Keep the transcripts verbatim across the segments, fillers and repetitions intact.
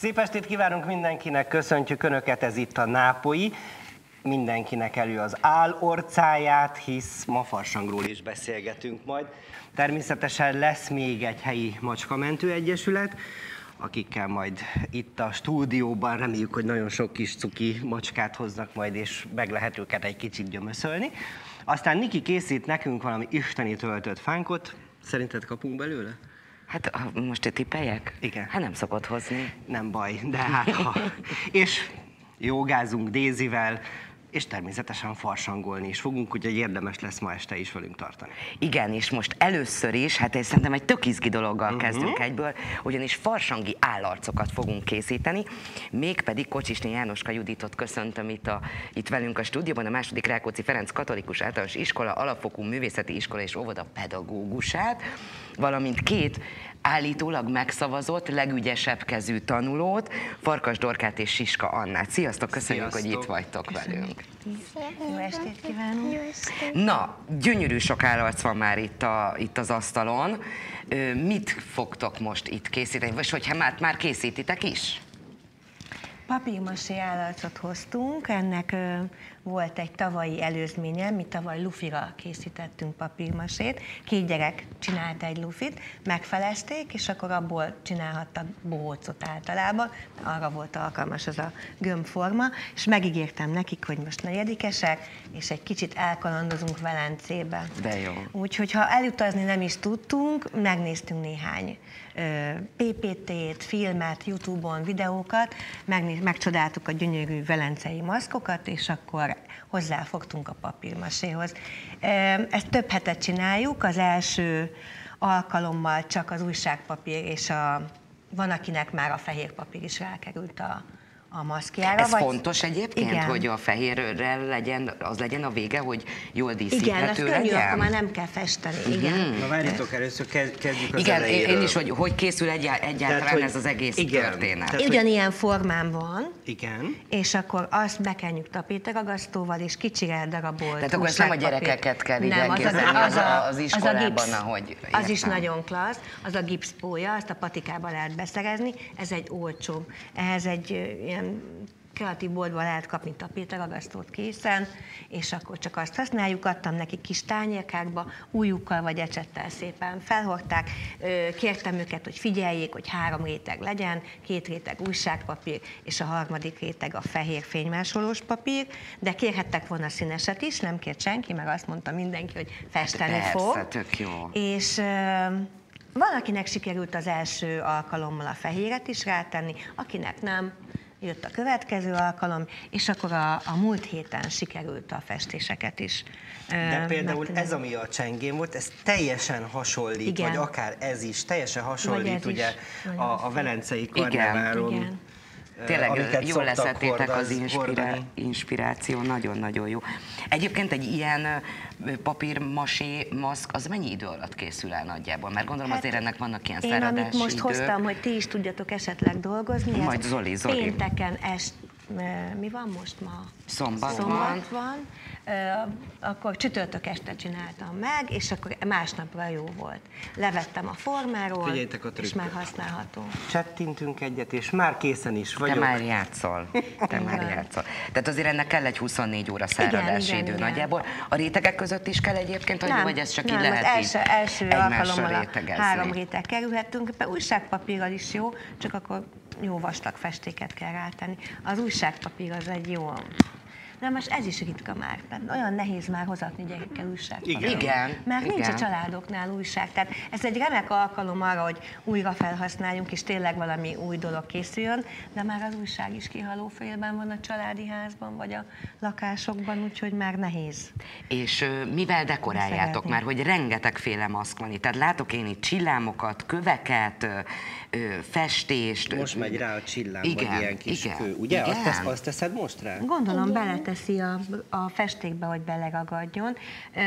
Szép estét kívánunk mindenkinek, köszöntjük Önöket, ez itt a Nápolyi. Mindenkinek elő az álorcáját, hisz ma farsangról is beszélgetünk majd. Természetesen lesz még egy helyi macskamentő egyesület, akikkel majd itt a stúdióban reméljük, hogy nagyon sok kis cuki macskát hoznak majd, és meg lehet őket egy kicsit gyömöszölni. Aztán Niki készít nekünk valami isteni töltött fánkot. Szerinted kapunk belőle? Hát most te tippeljek? Igen. Hát nem szokott hozni. Nem baj, de hát ha. És jogázunk Dézivel, és természetesen farsangolni is fogunk, úgyhogy érdemes lesz ma este is velünk tartani. Igen, és most először is, hát és szerintem egy tök izgi dologgal uh-huh. kezdünk egyből, ugyanis farsangi állarcokat fogunk készíteni, mégpedig Kocsisné Jánoska Juditot köszöntöm itt, a, itt velünk a stúdióban, a második Rákóczi Ferenc Katolikus Általános Iskola Alapfokú Művészeti Iskola és Óvoda pedagógusát, valamint két állítólag megszavazott, legügyesebb kezű tanulót, Farkas Dorkát és Siska Annát. Sziasztok, köszönjük, Sziasztok. hogy itt vagytok velünk. Jó estét kívánok! Jó estét. Na, gyönyörű sok állarc van már itt, a, itt az asztalon. Mit fogtok most itt készíteni? Vagy hogyha már, már készítitek is? Papírmasé állarcot hoztunk, ennek ö, volt egy tavalyi előzménye, mi tavaly lufira készítettünk papírmasét. Két gyerek csinált egy lufit, megfelezték, és akkor abból csinálhattak bohócot általában, arra volt alkalmas az a gömbforma, és megígértem nekik, hogy most negyedikesek, és egy kicsit elkalandozunk Velencébe. De jó. Úgyhogy ha elutazni nem is tudtunk, megnéztünk néhány pé pé té-t, filmet, YouTube-on, videókat, megnéz, megcsodáltuk a gyönyörű velencei maszkokat, és akkor hozzáfogtunk a papírmaséhoz. Ezt több hetet csináljuk, az első alkalommal csak az újságpapír, és a, van, akinek már a fehér papír is rákerült a a maszkjára. Ez vagy... fontos egyébként, igen. hogy a fehérre legyen, az legyen a vége, hogy jól díszíthető igen, az legyen? Igen, akkor már nem kell festeni. Mm. Igen. Na várjatok, először kezdjük az igen, elejéről. én is, hogy hogy készül egyá, egyáltalán Tehát, hogy ez az egész igen, történet. Tehát, ugyanilyen formán van, igen. és akkor azt bekenjük tapéteragasztóval, és kicsire eldarabolt. Tehát akkor ezt nem a gyerekeket kell így nem, az, az, az, a, az iskolában, az a gipsz, ahogy az is nagyon klassz, az a gipszpólya, azt a patikába lehet beszerezni, ez egy olcsóbb. Ehhez egy ilyen kreatív boltban lehet kapni tapéteragasztót készen, és akkor csak azt használjuk, adtam neki kis tányérkákba, ujjukkal vagy ecsettel szépen felhordták, kértem őket, hogy figyeljék, hogy három réteg legyen, két réteg újságpapír, és a harmadik réteg a fehér fénymásolós papír, de kérhettek volna színeset is, nem kért senki, meg azt mondta mindenki, hogy festeni Persze, fog. tök jó. És valakinek sikerült az első alkalommal a fehéret is rátenni, akinek nem, jött a következő alkalom, és akkor a, a múlt héten sikerült a festéseket is. De például megtenni. Ez, ami a csengén volt, ez teljesen hasonlít, igen. vagy akár ez is, teljesen hasonlít ugye a, a velencei karneválon. Igen. Igen. Tényleg jól leszettétek az inspirá inspiráció, nagyon-nagyon jó. Egyébként egy ilyen papírmasé maszk, az mennyi idő alatt készül el nagyjából? Mert gondolom hát azért ennek vannak ilyen száradási Én, amit most idők. hoztam, hogy ti is tudjatok esetleg dolgozni. Majd Zoli, Zoli. Pénteken est, mi van most ma? Szombat, Szombat van. van. Akkor csütörtök este csináltam meg, és akkor másnapra jó volt. Levettem a formáról, a és már használható. Csettintünk egyet, és már készen is vagyok. Te már játszol. Te már játszol. Tehát azért ennek kell egy huszonnégy óra száradási igen, idő igen, nagyjából. A rétegek között is kell egyébként, hogy vagy ez csak nem, így lehet első, így első alkalommal rétegezni. Három réteg kerülhetünk, újságpapírral is jó, csak akkor jó vastag festéket kell rátenni. Az újságpapír az egy jó... De most ez is ritka már, tehát olyan nehéz már hozatni gyerekekkel újságpapírt. Igen. Igen. Mert igen. nincs a családoknál újság. Tehát ez egy remek alkalom arra, hogy újra felhasználjunk, és tényleg valami új dolog készüljön, de már az újság is kihaló félben van a családi házban, vagy a lakásokban, úgyhogy már nehéz. És uh, mivel dekoráljátok már, hogy rengetegféle maszk van itt? Tehát látok én itt csillámokat, köveket, uh, uh, festést. Most megy rá a csillám, igen, vagy ilyen kis igen, kő, ugye? igen. Azt, tesz, azt teszed most rá? Gondolom, bele teszi a, a festékbe, hogy beleragadjon.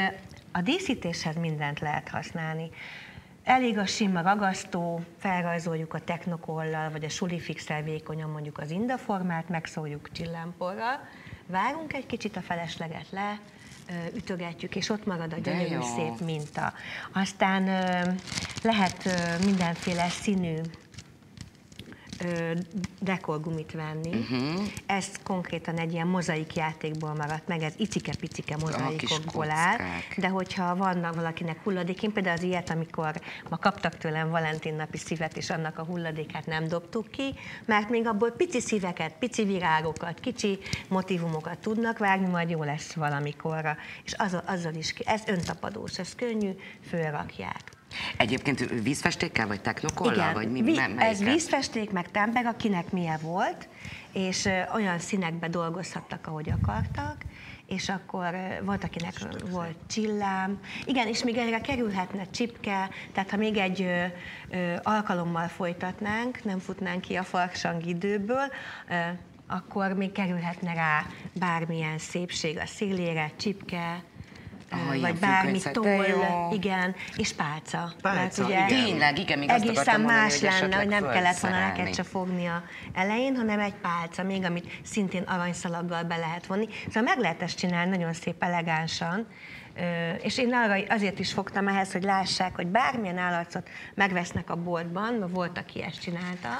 A díszítéshez mindent lehet használni. Elég a sima ragasztó, felrajzoljuk a technokollal, vagy a sulifixel vékonyan mondjuk az indaformát, megszórjuk csillámporral, várunk egy kicsit, a felesleget le, ütögetjük, és ott marad a gyönyörű szép minta. Aztán lehet mindenféle színű ö, dekorgumit venni. Uh-huh. Ez konkrétan egy ilyen mozaik játékból maradt meg, ez icike-picike mozaikokból áll, de hogyha vannak valakinek hulladék, én például az ilyet, amikor ma kaptak tőlem Valentin napi szívet, és annak a hulladékát nem dobtuk ki, mert még abból pici szíveket, pici virágokat, kicsi motivumokat tudnak vágni, majd jó lesz valamikorra. És azzal, azzal is, ez öntapadós, ez könnyű, fölrakják. Egyébként vízfestékkel, vagy technokollal, vagy mi? Vi- melyiket? Ez vízfesték, meg tempeg, akinek milyen volt, és ö, olyan színekbe dolgozhattak, ahogy akartak, és akkor ö, volt, akinek volt csillám. Igen, és még erre kerülhetne csipke, tehát ha még egy ö, ö, alkalommal folytatnánk, nem futnánk ki a farsang időből, ö, akkor még kerülhetne rá bármilyen szépség a szélére, csipke, Ah, vagy bármi toll, igen, és pálca. Pálca, ugye igen. Tényleg, igen, még azt egészen akartam mondani, más hogy lenne, esetleg hogy nem kellett volna fölszerelni. neked se fognia elején, hanem egy pálca, még amit szintén aranyszalaggal be lehet vonni. Szóval meg lehet ezt csinálni nagyon szép, elegánsan. Ö, és én arra azért is fogtam ehhez, hogy lássák, hogy bármilyen állarcot megvesznek a boltban, mert volt, aki ezt csinálta,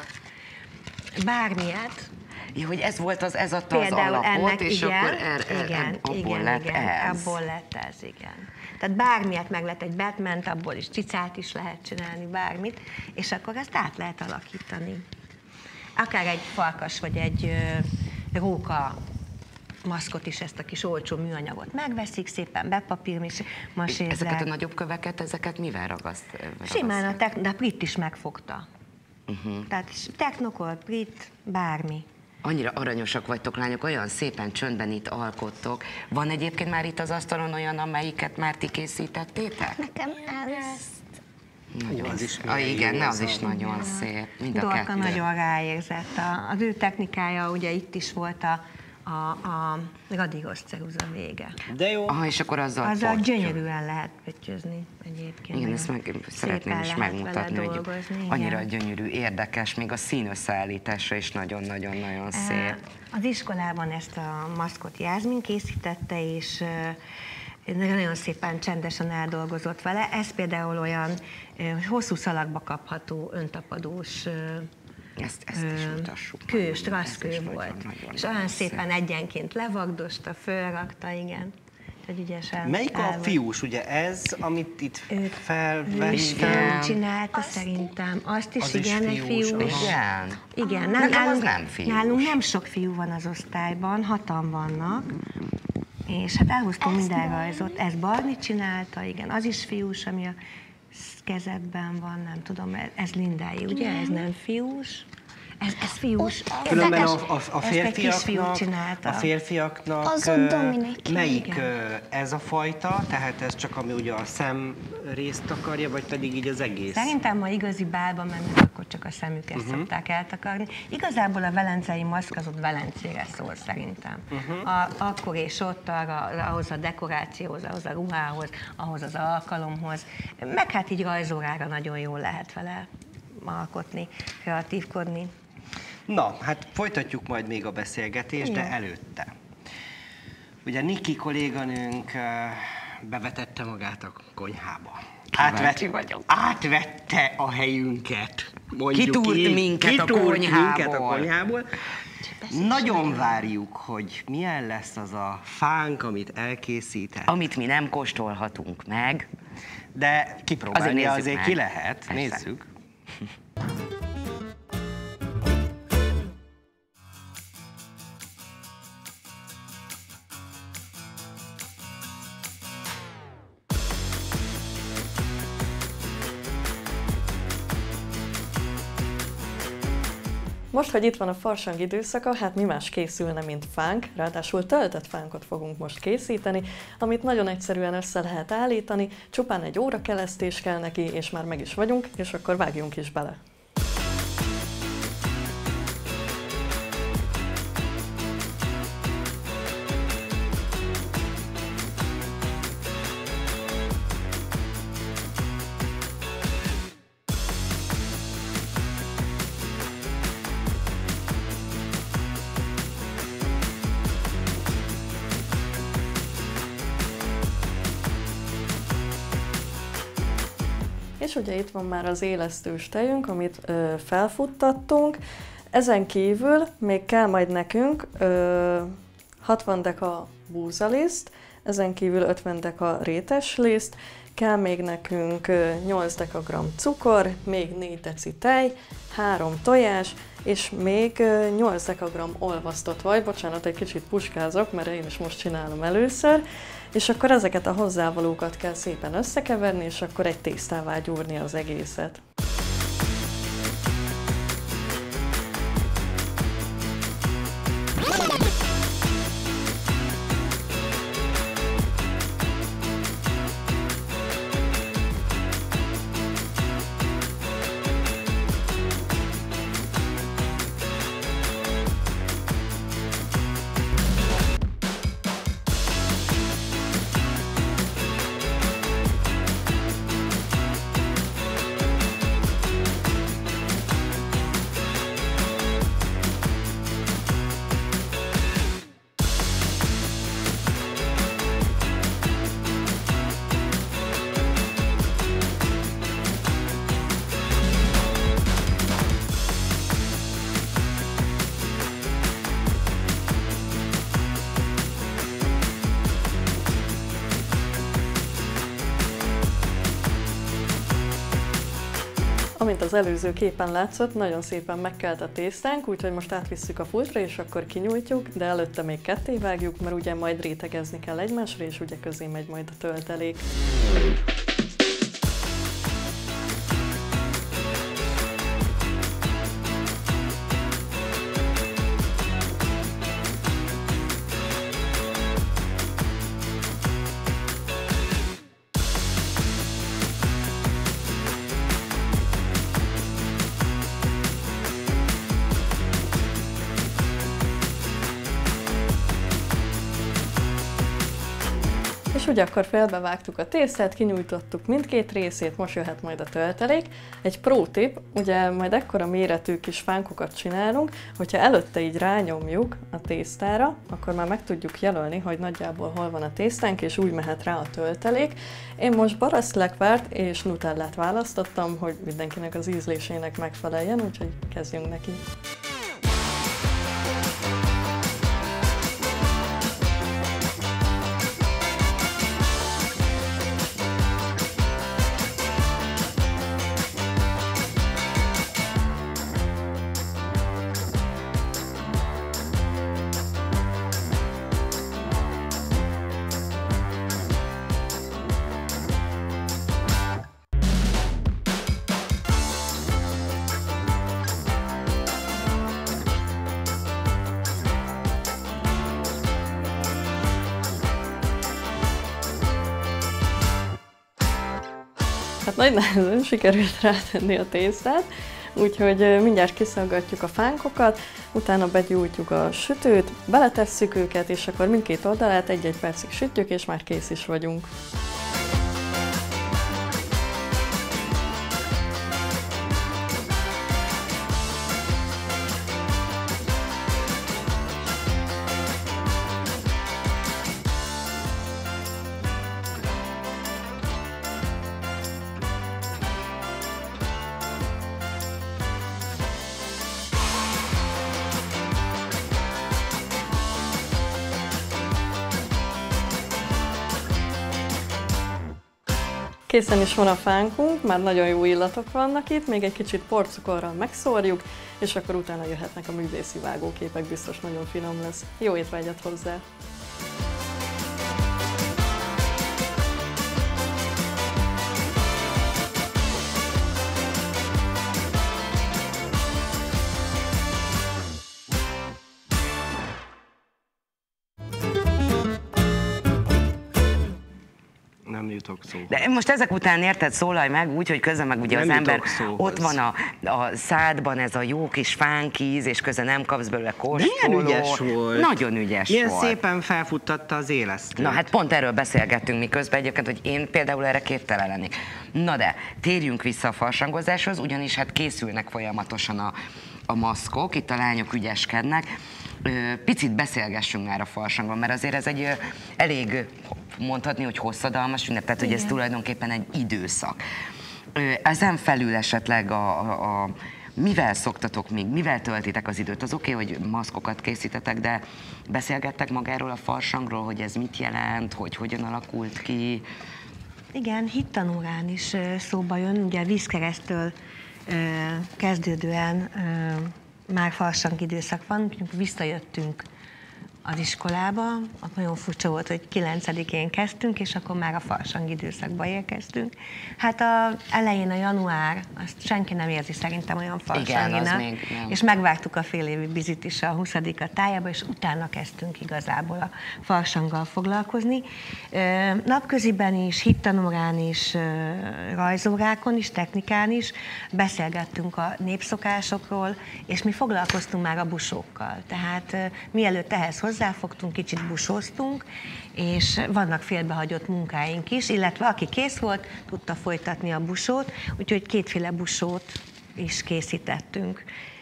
bármilyet, Ja, hogy ez volt az, ez adta az például alapot, ennek, és igen, akkor er, er, igen, abból igen, lett igen, ez. abból lett ez, igen. Tehát bármilyet meg lehet egy Batman, abból is cicát is lehet csinálni, bármit, és akkor ezt át lehet alakítani. Akár egy farkas, vagy egy ö, róka maszkot is, ezt a kis olcsó műanyagot megveszik, szépen bepapírmasézzák. Ezeket a nagyobb köveket, ezeket mivel ragaszt? Simán a tek- de a Prit is megfogta. Uh-huh. Tehát technokol, Prit, bármi. Annyira aranyosak vagytok, lányok, olyan szépen csöndben itt alkottok. Van egyébként már itt az asztalon olyan, amelyiket már ti készítettétek? Nekem ez. Nagyon az is szép. Ah, igen, jó, az az is a- nagyon szép. Mind a Dorka kettő. nagyon ráérzett. A, az ő technikája, ugye itt is volt a, a, a radíros ceruza vége. De jó. Ah, és akkor azzal Azzal pottyol. gyönyörűen lehet pöttyözni egyébként. Igen, ezt meg szeretném is megmutatni, hogy annyira gyönyörű, érdekes, még a színösszeállítása is nagyon-nagyon-nagyon szép. Az iskolában ezt a maszkot Jászmin készítette, és ö, nagyon szépen csendesen eldolgozott vele. Ez például olyan ö, hosszú szalagba kapható, öntapadós ö, Ezt, ezt is mutassuk. kő, meg. strasszkő Ez is volt. nagyon-nagyon És olyan nagyon szépen egyenként levagdosta, fölrakta, igen. Hogy ügyesen Melyik a el- fiús, ugye ez, amit itt Ő is felvettem? fiú csinálta szerintem. Azt is, Az is igen, egy fiús, fiús. aha. Igen. Igen, Nekem az nálunk, nem fiús. nálunk nem sok fiú van az osztályban, hatan vannak, és hát elhoztunk minden rajzot. Ez Barni csinálta, igen, az is fiús, ami a kezedben van, nem tudom, ez Lindái, ugye? Ez nem fiús. Ez, ez fiús. Különben Ezek- a, a, a ezt egy kisfiú férfiaknak, csinálta. a férfiaknak Az a ö, Dominik. melyik Igen. ö, ez a fajta, tehát ez csak ami ugye a szem részt takarja, vagy pedig így az egész? Szerintem, ha igazi bálba mennek, akkor csak a szemüket uh-huh. szokták eltakarni. Igazából a velencei maszk az ott Velencére szól szerintem. Uh-huh. A, akkor és ott arra, ahhoz a dekorációhoz, ahhoz a ruhához, ahhoz az alkalomhoz. Meg hát így rajzórára nagyon jól lehet vele alkotni, kreatívkodni. Na, hát folytatjuk majd még a beszélgetést, de előtte. Ugye Niki kolléganőnk ö, bevetette magát a konyhába. Kíváncsi vagyok. átvette a helyünket. mondjuk Kitúrt így. minket a Kitúrt konyhából. minket a konyhából. Nagyon várjuk, hogy milyen lesz az a fánk, amit elkészített. Amit mi nem kóstolhatunk meg. De kipróbálni Azért azért, nézzük azért meg. ki lehet. Persze. Nézzük. Most, hogy itt van a farsang időszaka, hát mi más készülne, mint fánk, ráadásul töltött fánkot fogunk most készíteni, amit nagyon egyszerűen össze lehet állítani, csupán egy órakelesztés kell neki, és már meg is vagyunk, és akkor vágjunk is bele. És ugye itt van már az élesztős tejünk, amit ö, felfuttattunk. Ezen kívül még kell majd nekünk ö, hatvan deka búzaliszt, ezen kívül ötven deka rétesliszt, kell még nekünk nyolc dekagramm cukor, még négy deci tej, három tojás, és még nyolc dekagramm olvasztott vaj, bocsánat, egy kicsit puskázok, mert én is most csinálom először, és akkor ezeket a hozzávalókat kell szépen összekeverni, és akkor egy tésztává gyúrni az egészet. Amint az előző képen látszott, nagyon szépen megkelt a tésztánk, úgyhogy most átvisszük a pultra, és akkor kinyújtjuk, de előtte még ketté vágjuk, mert ugye majd rétegezni kell egymásra, és ugye közé megy majd a töltelék. És ugye akkor félbevágtuk a tésztát, kinyújtottuk mindkét részét, most jöhet majd a töltelék. Egy pro tip, ugye majd ekkora méretű kis fánkokat csinálunk, hogyha előtte így rányomjuk a tésztára, akkor már meg tudjuk jelölni, hogy nagyjából hol van a tésztánk, és úgy mehet rá a töltelék. Én most barasztlekvárt és nutellát választottam, hogy mindenkinek az ízlésének megfeleljen, úgyhogy kezdjünk neki. Hát nagy nehezen sikerült rátenni a tésztát, úgyhogy mindjárt kiszaggatjuk a fánkokat, utána begyújtjuk a sütőt, beletesszük őket, és akkor mindkét oldalát egy-egy percig sütjük, és már kész is vagyunk. Készen is van a fánkunk, már nagyon jó illatok vannak itt, még egy kicsit porcukorral megszórjuk, és akkor utána jöhetnek a művészi vágóképek, biztos nagyon finom lesz. Jó étvágyat hozzá! Nem jutok szóhoz. De most ezek után érted, szólalj meg úgy, hogy közben meg ugye nem az ember szóhoz. Ott van a, a szádban ez a jó kis fánkíz, és közben nem kapsz belőle kóstoló. Milyen ügyes volt. Nagyon ügyes Milyen volt. szépen felfuttatta az élesztőt. Na hát pont erről beszélgettünk miközben egyébként, hogy én például erre képtelen lennék. Na de, térjünk vissza a farsangozáshoz, ugyanis hát készülnek folyamatosan a, a maszkok, itt a lányok ügyeskednek. Picit beszélgessünk már a farsangon, mert azért ez egy elég, mondhatni, hogy hosszadalmas ünnep, tehát hogy ez tulajdonképpen egy időszak. Ezen felül esetleg a, a, a mivel szoktatok még, mivel töltitek az időt? Az oké, okay, hogy maszkokat készítetek, de beszélgettek magáról a farsangról, hogy ez mit jelent, hogy hogyan alakult ki? Igen, hittanórán is szóba jön, ugye a vízkeresztől kezdődően már farsang időszak van, amikor visszajöttünk az iskolába, akkor nagyon furcsa volt, hogy kilencedikén kezdtünk, és akkor már a farsang időszakba érkeztünk. Hát a elején a január, azt senki nem érzi szerintem olyan farsanginak, és megvártuk a fél évi bizit is a huszadika tájába, és utána kezdtünk igazából a farsanggal foglalkozni. Napköziben is, hittanórán is, rajzórákon is, technikán is beszélgettünk a népszokásokról, és mi foglalkoztunk már a busókkal. Tehát mielőtt ehhez hozzáfogtunk, kicsit busóztunk, és vannak félbehagyott munkáink is, illetve aki kész volt, tudta folytatni a busót, úgyhogy kétféle busót is készítettünk,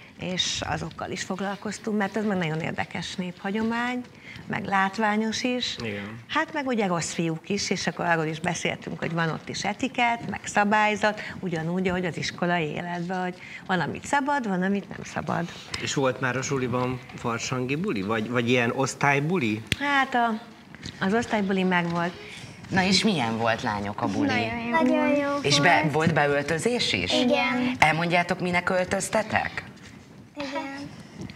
és azokkal is foglalkoztunk, mert ez meg nagyon érdekes néphagyomány, meg látványos is. Igen. Hát meg ugye rossz fiúk is, és akkor arról is beszéltünk, hogy van ott is etikett, meg szabályzat, ugyanúgy, ahogy az iskolai életben, hogy van, amit szabad, van, amit nem szabad. És volt már a suliban farsangi buli? Vagy, vagy ilyen osztálybuli? Hát a, az osztálybuli megvolt. Na és milyen volt, lányok, a buli? Nagyon jó. Nagyon jó És be, volt beöltözés is? Igen. Elmondjátok, minek öltöztetek? Igen.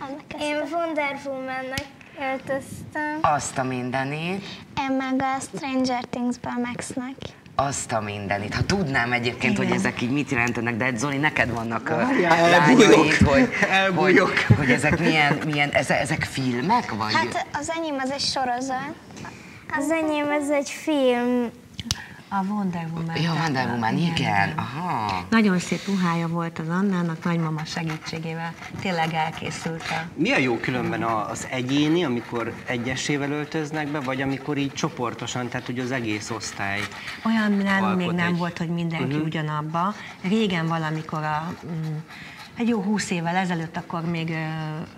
Én Wonder Woman-nek öltöztem. Azt a mindenit. Én meg a Stranger Things-ből Maxnek. Azt a mindenit. Ha tudnám egyébként, Igen. hogy ezek így mit jelentenek, de Zoli, neked vannak Várjál, lányaid, hogy, hogy, elbújok. hogy ezek milyen, milyen ezek, ezek filmek, vagy? Hát az enyém az egy sorozat. Az enyém ez egy film. A Wonder Woman. Ja, Wonder Woman, igen. igen. Aha. Nagyon szép ruhája volt az Annának, nagymama segítségével. Tényleg elkészült a... Mi a jó különben az egyéni, amikor egyesével öltöznek be, vagy amikor így csoportosan, tehát hogy az egész osztály? Olyan nálunk még nem egy... volt, hogy mindenki uh-huh. ugyanabba. Régen valamikor a... Mm, egy jó húsz évvel ezelőtt akkor még ö, ö,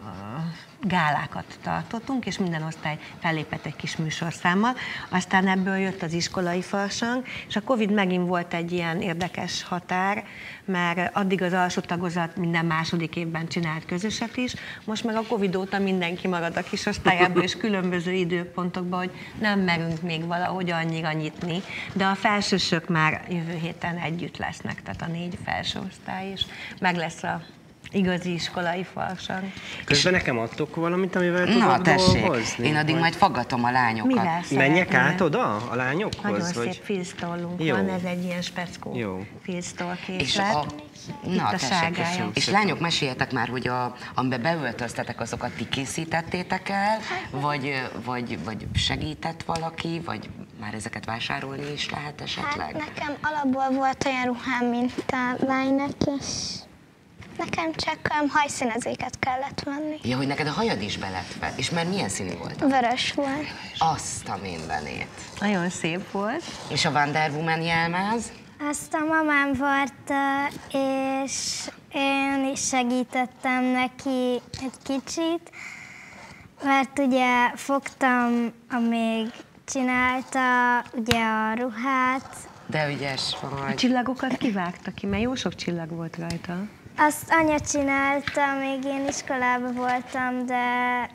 gálákat tartottunk, és minden osztály fellépett egy kis műsorszámmal. Aztán ebből jött az iskolai farsang, és a Covid megint volt egy ilyen érdekes határ, mert addig az alsó tagozat minden második évben csinált közöset is, most meg a Covid óta mindenki marad a kis osztályából, és különböző időpontokban, hogy nem merünk még valahogy annyira nyitni, de a felsősök már jövő héten együtt lesznek, tehát a négy felső osztály is, meg lesz a igazi iskolai farsang. Közben nekem adtok valamit, amivel tudok Na, tessék, dolgozni? én addig vagy... majd faggatom a lányokat. Mivel Menjek szeretnél? át oda a lányokhoz? Nagyon vagy... szép filztollunk Jó. van, ez egy ilyen speckó Jó. filztoll És készlet. a... Na, a tessék, sárgája. köszönöm. És lányok, meséljetek már, hogy a, amiben beöltöztetek, azokat ti készítettétek el, vagy, vagy, vagy segített valaki, vagy már ezeket vásárolni is lehet esetleg? Hát nekem alapból volt olyan ruhám, mint a lánynak, és nekem csak um, hajszínezéket kellett venni. Ja, hogy neked a hajad is belett. És mert milyen színű volt? Vörös volt. Azt a mindenét. Nagyon szép volt. És a Wonder Woman jelmez? Azt a mamám varta, és én is segítettem neki egy kicsit, mert ugye fogtam, amíg csinálta ugye a ruhát. De ügyes A vagy. csillagokat kivágta ki, mert jó sok csillag volt rajta. Azt anya csinálta, még én iskolában voltam, de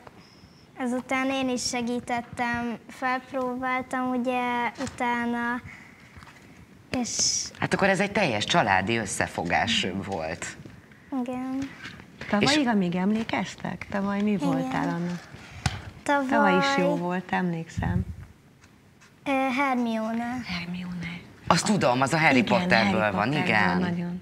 ezután én is segítettem, felpróbáltam ugye utána, és Hát akkor ez egy teljes családi összefogás volt. igen. Tavalyra még emlékeztek? Tavaly mi voltál, Anna? Tavaly, Tavaly is jó volt, emlékszem. ö, Hermione. Hermione. Azt tudom, az a Harry Igen, Potterből Harry van, Potterből igen. Nagyon.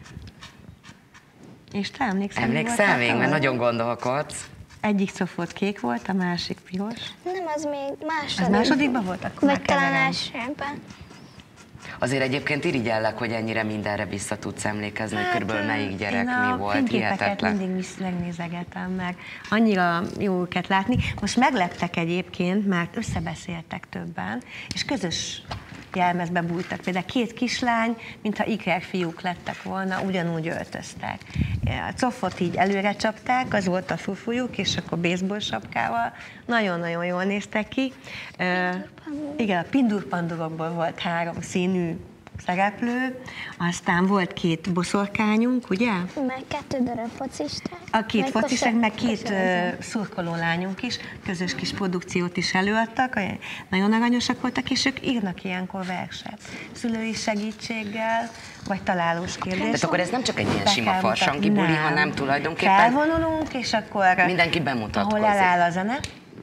És te emlékszel, mi Emlékszel voltál még, mert tavaly? nagyon gondolkodsz. Egyik cofort kék volt, a másik piros. Nem, az még második. Az másodikban volt? Akkor Vagy már talán keverem. elsőben. Azért egyébként irigyellek, hogy ennyire mindenre vissza tudsz emlékezni, hogy körülbelül melyik gyerek Én a mi volt. fényképeket Hihetetlen. mindig visz- megnézegetem meg. Annyira jó őket látni. Most megleptek egyébként, mert összebeszéltek többen, és közös jelmezbe bújtak. Például két kislány, mintha ikerfiúk lettek volna, ugyanúgy öltöztek. A cofot így előre csapták, az volt a fufujuk, és akkor baseball sapkával. Nagyon-nagyon jól néztek ki. Uh, igen, a pindurpandurokból volt három színű szereplő, aztán volt két boszorkányunk, ugye? Meg kettő darab focista. A két Meg focisták, kosár- meg két kosárlabda. ö, szurkoló lányunk is, közös kis produkciót is előadtak, olyan- nagyon aranyosak voltak, és ők írnak ilyenkor verset. Szülői segítséggel, vagy találós kérdés. Tehát akkor ez nem csak egy ilyen Be sima kell farsangi mutatni. buli, Nem. hanem tulajdonképpen Felvonulunk, és akkor mindenki bemutatkozik. ahol eláll a zene,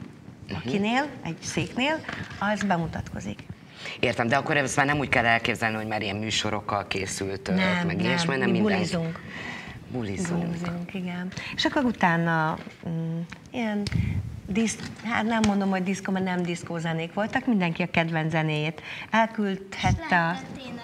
akinél, egy széknél, az bemutatkozik. Értem, de akkor ezt már nem úgy kell elképzelni, hogy már ilyen műsorokkal készültök, Nem, meg nem, ilyesmi, hanem mi minden. bulizunk. Bulizunk. Bulizunk, igen. És akkor utána mm, ilyen disz, hát nem mondom, hogy diszkó, mert nem diszkózenék voltak, mindenki a kedvenc zenéjét elküldhette, a-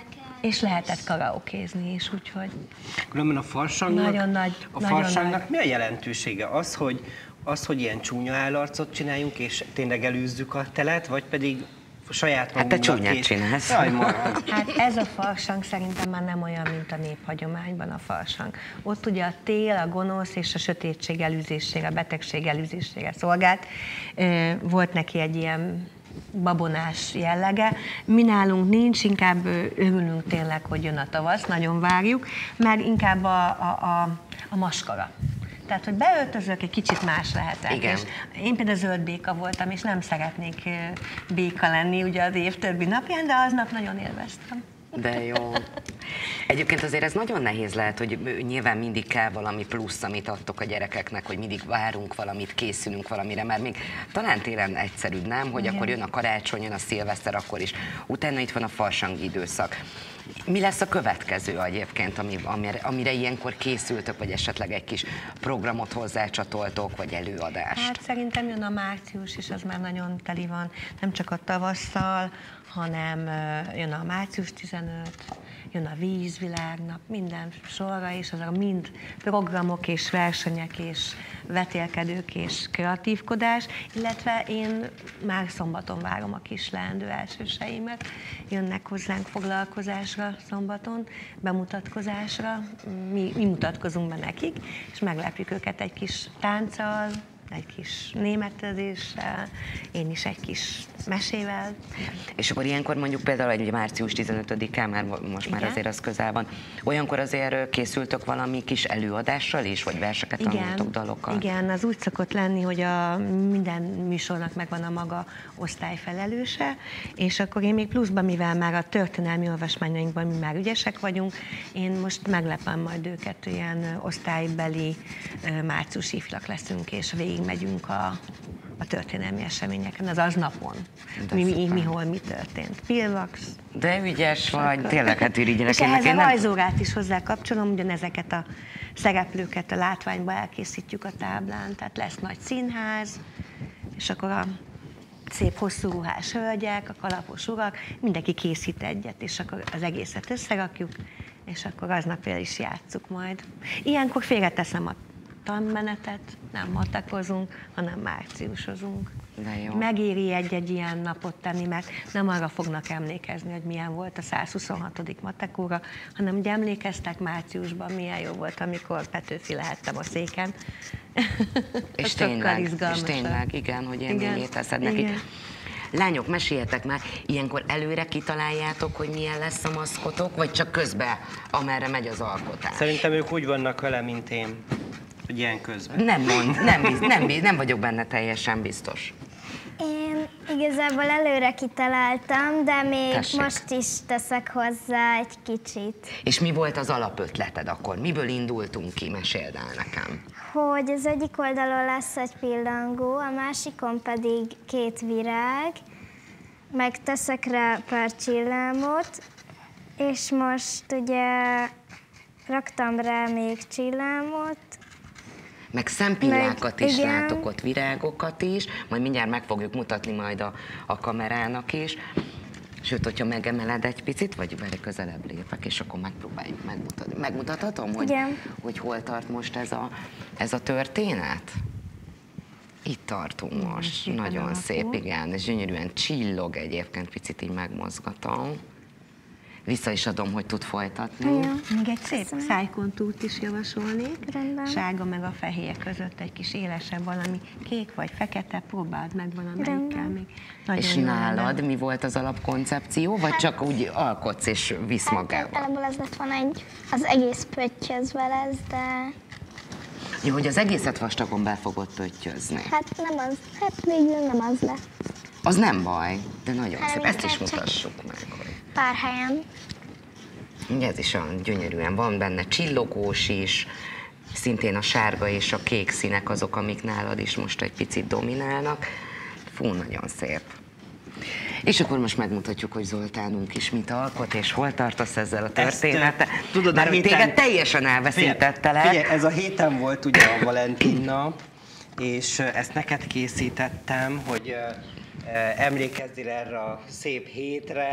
és lehetett karaokézni is, úgyhogy Különben a farsangnak, Nagyon nagy, a nagyon farsangnak nagy. mi a jelentősége? Az, hogy, az, hogy ilyen csúnya állarcot csináljunk, és tényleg elűzzük a telet, vagy pedig saját Hát te magunknak csúnyát kész- csinálsz. Jaj, marad. hát ez a farsang szerintem már nem olyan, mint a néphagyományban a farsang. Ott ugye a tél, a gonosz és a sötétség elűzésére, a betegség elűzésére szolgált. Ö, Volt neki egy ilyen babonás jellege. Mi nálunk nincs, inkább ö, örülünk tényleg, hogy jön a tavasz, nagyon várjuk, mert inkább a, a, a, a maskara. Tehát, hogy beöltözök, egy kicsit más lehetek. Igen. És én például zöld béka voltam, és nem szeretnék ö, béka lenni ugye az év többi napján, de aznap nagyon élveztem. De jó. Egyébként azért ez nagyon nehéz lehet, hogy nyilván mindig kell valami plusz, amit adtok a gyerekeknek, hogy mindig várunk valamit, készülünk valamire, mert még talán télen egyszerűbb, nem? Hogy Igen. akkor jön a karácsony, jön a szilveszter, akkor is. Utána itt van a farsangi időszak. Mi lesz a következő egyébként, ami, amire, amire ilyenkor készültök, vagy esetleg egy kis programot hozzácsatoltok, vagy előadást? Hát szerintem jön a március, és az már nagyon teli van, nem csak a tavasszal, hanem ö, jön a március tizenötödike, jön a vízvilágnap, minden sorra, és azok mind programok és versenyek és vetélkedők és kreatívkodás, illetve én már szombaton várom a kis leendő elsőseimet, jönnek hozzánk foglalkozásra szombaton, bemutatkozásra, mi, mi mutatkozunk be nekik, és meglepjük őket egy kis tánccal, egy kis németezéssel, én is egy kis mesével. És akkor ilyenkor mondjuk például egy március tizenötödike, már most már Igen. azért az közel van, olyankor azért készültök valami kis előadással is, vagy verseket tanultok, dalokkal? Igen, az úgy szokott lenni, hogy a minden műsornak megvan a maga osztályfelelőse, és akkor én még pluszban, mivel már a történelmi olvasmányainkban mi már ügyesek vagyunk, én most meglepem majd őket, ilyen osztálybeli ö, márciusi ifjak leszünk, és végigmegyünk a, a történelmi eseményeken, az aznapon, De mi, mi, szuper. mi, hol mi történt. Pilvax. De ügyes vagy, tényleg, hát irigyelek. És Én ehhez a én nem- rajzórát is hozzá kapcsolom, ugyanezeket a szereplőket a látványba elkészítjük a táblán, tehát lesz nagy színház, és akkor a szép hosszú ruhás hölgyek, a kalapos urak, mindenki készít egyet, és akkor az egészet összerakjuk, és akkor aznap el is játsszuk majd. Ilyenkor félreteszem a tanmenetet, nem matekozunk, hanem márciusozunk. De jó. Megéri egy-egy ilyen napot tenni, mert nem arra fognak emlékezni, hogy milyen volt a százhuszonhatodik matekóra, hanem hogy emlékeztek márciusban, milyen jó volt, amikor Petőfi lehettem a széken. És Az sokkal tényleg, és izgalmasabb. tényleg, igen, hogy élményét Igen, teszed nekik. igen. Lányok, meséljetek már, ilyenkor előre kitaláljátok, hogy milyen lesz a maszkotok, vagy csak közben, amerre megy az alkotás? Szerintem ők úgy vannak vele, mint én, hogy ilyen közben. Nem mond, nem, biz, nem, biz, nem vagyok benne teljesen biztos. Én igazából előre kitaláltam, de még Tessék. most is teszek hozzá egy kicsit. És mi volt az alapötleted akkor? Miből indultunk ki? Meséld el nekem. Hogy az egyik oldalon lesz egy pillangó, a másikon pedig két virág, meg teszek rá pár csillámot, és most ugye raktam rá még csillámot. Meg szempillákat Meg- is igen. látok ott, virágokat is, majd mindjárt meg fogjuk mutatni majd a, a kamerának is. Sőt, hogyha megemeled egy picit, vagy vele közelebb lépek, és akkor megpróbáljuk megmutatni. Megmutathatom, hogy, Igen. hogy hol tart most ez a, ez a történet? Itt tartunk most. szépen Nagyon alakul. szép, igen. És gyönyörűen csillog egyébként, picit így megmozgatom. Vissza is adom, hogy tud folytatni. Jó. Még egy szép szájkontúrt is javasolnék. Rendben. Sárga meg a fehér között egy kis élesebb valami kék vagy fekete, próbáld meg valamelyikkel még. Nagyon És jó nálad lenne. mi volt az alapkoncepció, vagy csak úgy alkotsz és visz magával? Általában az lett volna egy, az egész pöttyözve lesz, de Jó, hogy az egészet vastagon be fogod pöttyözni. hát nem az, hát végül nem az lett. Az nem baj, de nagyon Hát szép. Ezt is inkább csak- mutassuk meg. Hogy... Pár helyen. Ugye ez is olyan gyönyörűen van benne csillogós is, szintén a sárga és a kék színek azok, amik nálad is most egy picit dominálnak. Fú, nagyon szép. És akkor most megmutatjuk, hogy Zoltánunk is mit alkot, és hol tartasz ezzel a történettel. Ezt, tudod, Mert a hogy héten- téged teljesen elveszítettelek. Figyelj, ez a héten volt ugye a Valentin nap, és ezt neked készítettem, hogy ö, ö, emlékezzél erre a szép hétre.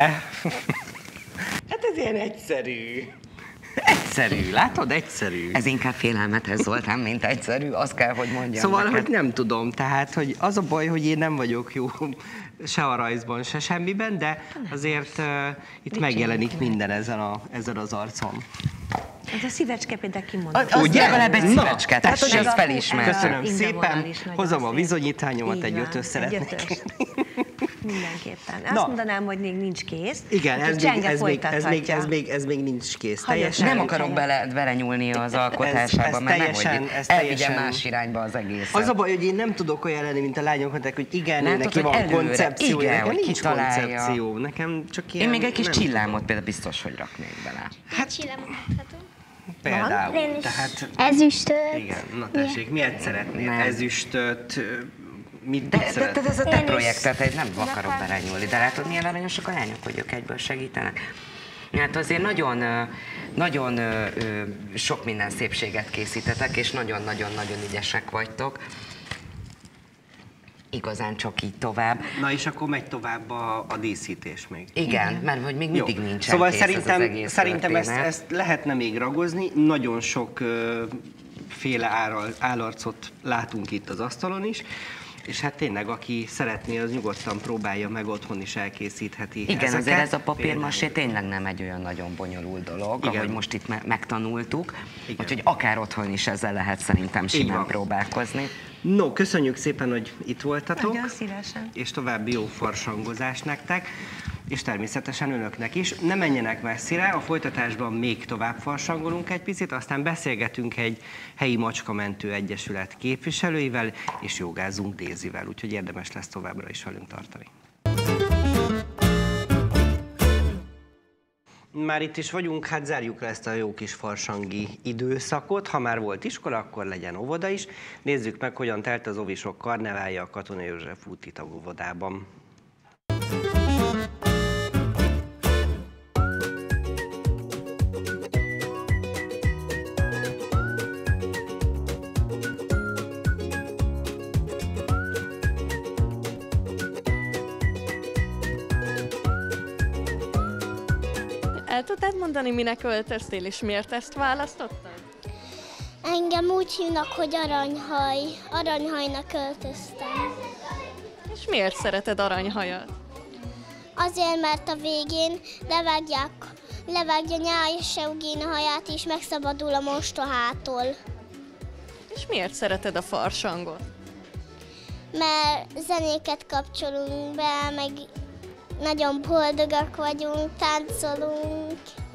Hát ez ilyen egyszerű. Egyszerű, látod? Egyszerű. Ez inkább félelmetes, Zoltán, mint egyszerű, azt kell, hogy mondjam Szóval, neked. hogy nem tudom, tehát, hogy az a baj, hogy én nem vagyok jó se a rajzban, se semmiben, de azért uh, itt megjelenik minden ezen, a, ezen az arcon. Ez a szívecske például kimondom. Az Ugye? legalább egy Na, szívecske, tehát, tessék, hogy ezt ez a- felismerem. Köszönöm Inga szépen, vonal is nagyon hozom a szép. bizonyítványomat, Így egy van, ötös szeretnék. egy ötös. Mindenképpen. Azt Na. mondanám, hogy még nincs kész. Igen, ez úgyhogy még, Csenge ez, még, ez, még, folytathatja. ez, még, ez még nincs kész. Hagyja Teljesen, Nem akarok bele, bele nyúlni az alkotásába, ez mert nehogy teljesen- itt ez elvigye teljesen- más irányba az egész. Az a baj, hogy én nem tudok olyan lenni, mint a lányok mondták, hogy igen, Látod, neki hogy van előre, koncepciója, igen, nekem hogy nincs kitalálja. koncepció. Nekem csak ilyen... Én még egy kis nem csillámot például biztos, hogy raknék bele. Hát csillámot adhatunk. tudom. Például, Én is. tehát... Ezüstöt. Igen, na tessék, miért szeretnél? Nem. Ezüstöt, mit De, de, de szeretnél? ez a te Én is. projektet, egy nem akarok Nekem. belenyúlni, de látod, milyen aranyosak a lányok, hogy ők egyből segítenek. Hát azért nagyon, ö, nagyon ö, ö, sok minden szépséget készítetek, és nagyon-nagyon-nagyon ügyesek vagytok. Igazán csak így tovább. Na és akkor megy tovább a, a díszítés még. Igen, mert hogy még mindig Jó. nincsen Szóval kész szerintem, ez az egész szerintem ezt, történet. ezt lehetne még ragozni. Nagyon sok ö, féle áral, állarcot látunk itt az asztalon is. És hát tényleg, aki szeretné, az nyugodtan próbálja meg, otthon is elkészítheti Igen, ezeket. azért ez a papírmasé tényleg nem egy olyan nagyon bonyolult dolog, Igen. ahogy most itt me- megtanultuk. Igen. Úgyhogy akár otthon is ezzel lehet szerintem simán van. próbálkozni. No, köszönjük szépen, hogy itt voltatok. Nagyon szívesen. És további jó farsangozást nektek, és természetesen önöknek is. Ne menjenek messzire, a folytatásban még tovább farsangolunk egy picit, aztán beszélgetünk egy helyi macskamentő egyesület képviselőivel, és jogázunk Dézivel, úgyhogy érdemes lesz továbbra is velünk tartani. Már itt is vagyunk, hát zárjuk le ezt a jó kis farsangi időszakot. Ha már volt iskola, akkor legyen óvoda is. Nézzük meg, hogyan telt az ovisok karneválja a Katona József úti tagóvodában. El tudnád mondani, minek öltöztél, és miért ezt választottad? Engem úgy hívnak, hogy aranyhaj. Aranyhajnak öltöztem. És miért szereted aranyhajat? Azért, mert a végén levágják, levágja Nyál és Eugéna haját, és megszabadul a mostohától. És miért szereted a farsangot? Mert zenéket kapcsolunk be, meg nagyon boldogak vagyunk, táncolunk.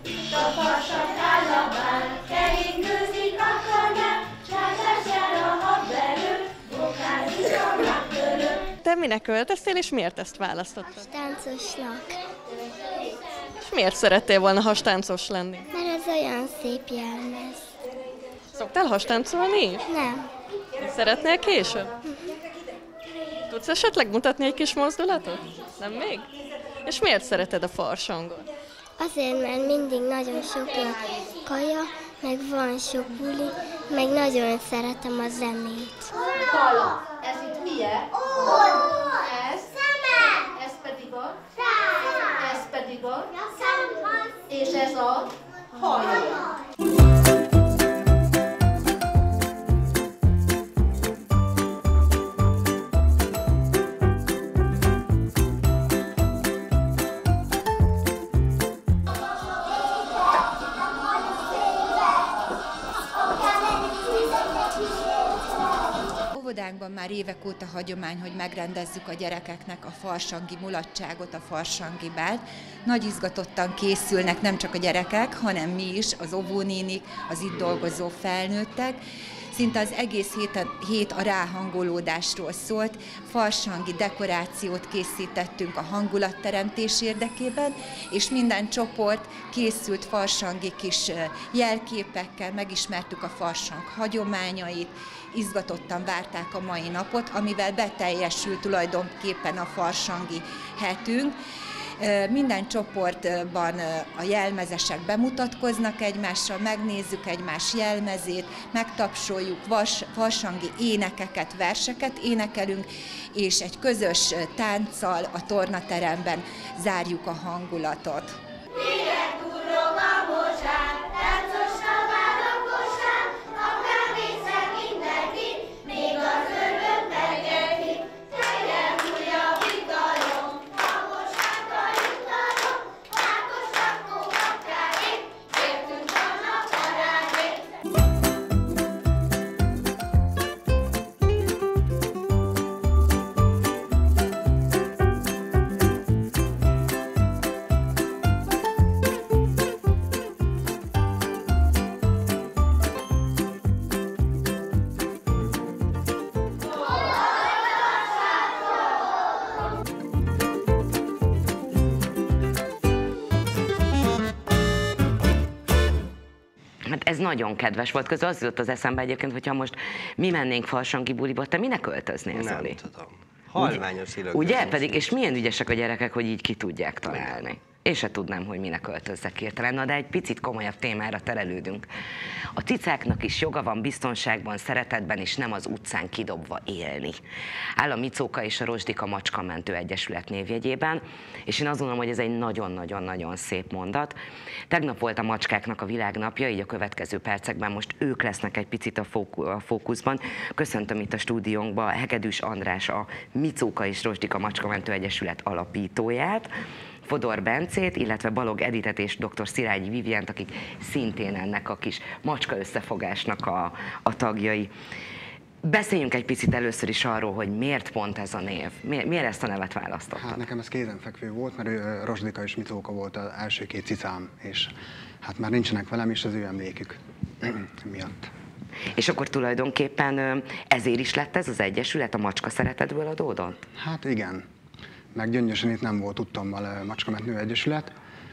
Te minek öltöztél, és miért ezt választottad? Táncosnak. És miért szerettél volna hastáncos lenni? Mert ez olyan szép jelmez. Szoktál hastáncolni is? Nem. Szeretnél később? Tudsz esetleg mutatni egy kis mozdulatot? Nem még? És miért szereted a farsangot? Azért, mert mindig nagyon sok ilyen kaja, meg van sok buli, meg nagyon szeretem a zenét. Kala. Ez itt milyen? Ez. Ez pedig a? Ez pedig a? És ez a haja. óvodánkban már évek óta hagyomány, hogy megrendezzük a gyerekeknek a farsangi mulatságot, a farsangi bált. Nagy izgatottan készülnek nem csak a gyerekek, hanem mi is, az óvónénik, az itt dolgozó felnőttek. Szinte az egész héten, hét a ráhangolódásról szólt, farsangi dekorációt készítettünk a hangulatteremtés érdekében, és minden csoport készült farsangi kis jelképekkel, megismertük a farsang hagyományait, izgatottan várták a mai napot, amivel beteljesült tulajdonképpen a farsangi hetünk. Minden csoportban a jelmezesek bemutatkoznak egymással, megnézzük egymás jelmezét, megtapsoljuk, vas, farsangi énekeket, verseket énekelünk, és egy közös tánccal a tornateremben zárjuk a hangulatot. Ez nagyon kedves volt, közben az jutott az eszembe egyébként, hogyha most mi mennénk farsangi buliba, te minek öltöznél, Nem Zoli? tudom. Halványos illog. Ugye? Pedig, és milyen ügyesek a gyerekek, hogy így ki tudják találni. Én se tudnám, hogy minek öltözzek hirtelen, na de egy picit komolyabb témára terelődünk. A cicáknak is joga van biztonságban, szeretetben és nem az utcán kidobva élni. Áll a Micóka és a Rozsdika Macskamentő Egyesület névjegyében, és én azt gondolom, hogy ez egy nagyon-nagyon-nagyon szép mondat. Tegnap volt a macskáknak a világnapja, így a következő percekben most ők lesznek egy picit a, fóku- a fókuszban. Köszöntöm itt a stúdiónkban Hegedűs András, a Micóka és Rozsdika Macskamentő Egyesület alapítóját, Fodor Bencét, illetve Balog Editet és dr. Szilágyi Vivient, akik szintén ennek a kis macska összefogásnak a, a tagjai. Beszéljünk egy picit először is arról, hogy miért pont ez a név, miért, miért ezt a nevet választottad? Hát nekem ez kézenfekvő volt, mert ő, Rozsdika és Micóka volt az első két cicám, és hát már nincsenek velem, és az ő emlékük miatt. És akkor tulajdonképpen ezért is lett ez az egyesület, a macska szeretetből adódott? Hát igen. Meg Gyöngyösen itt nem volt tudtommal Macskamentő Egyesület,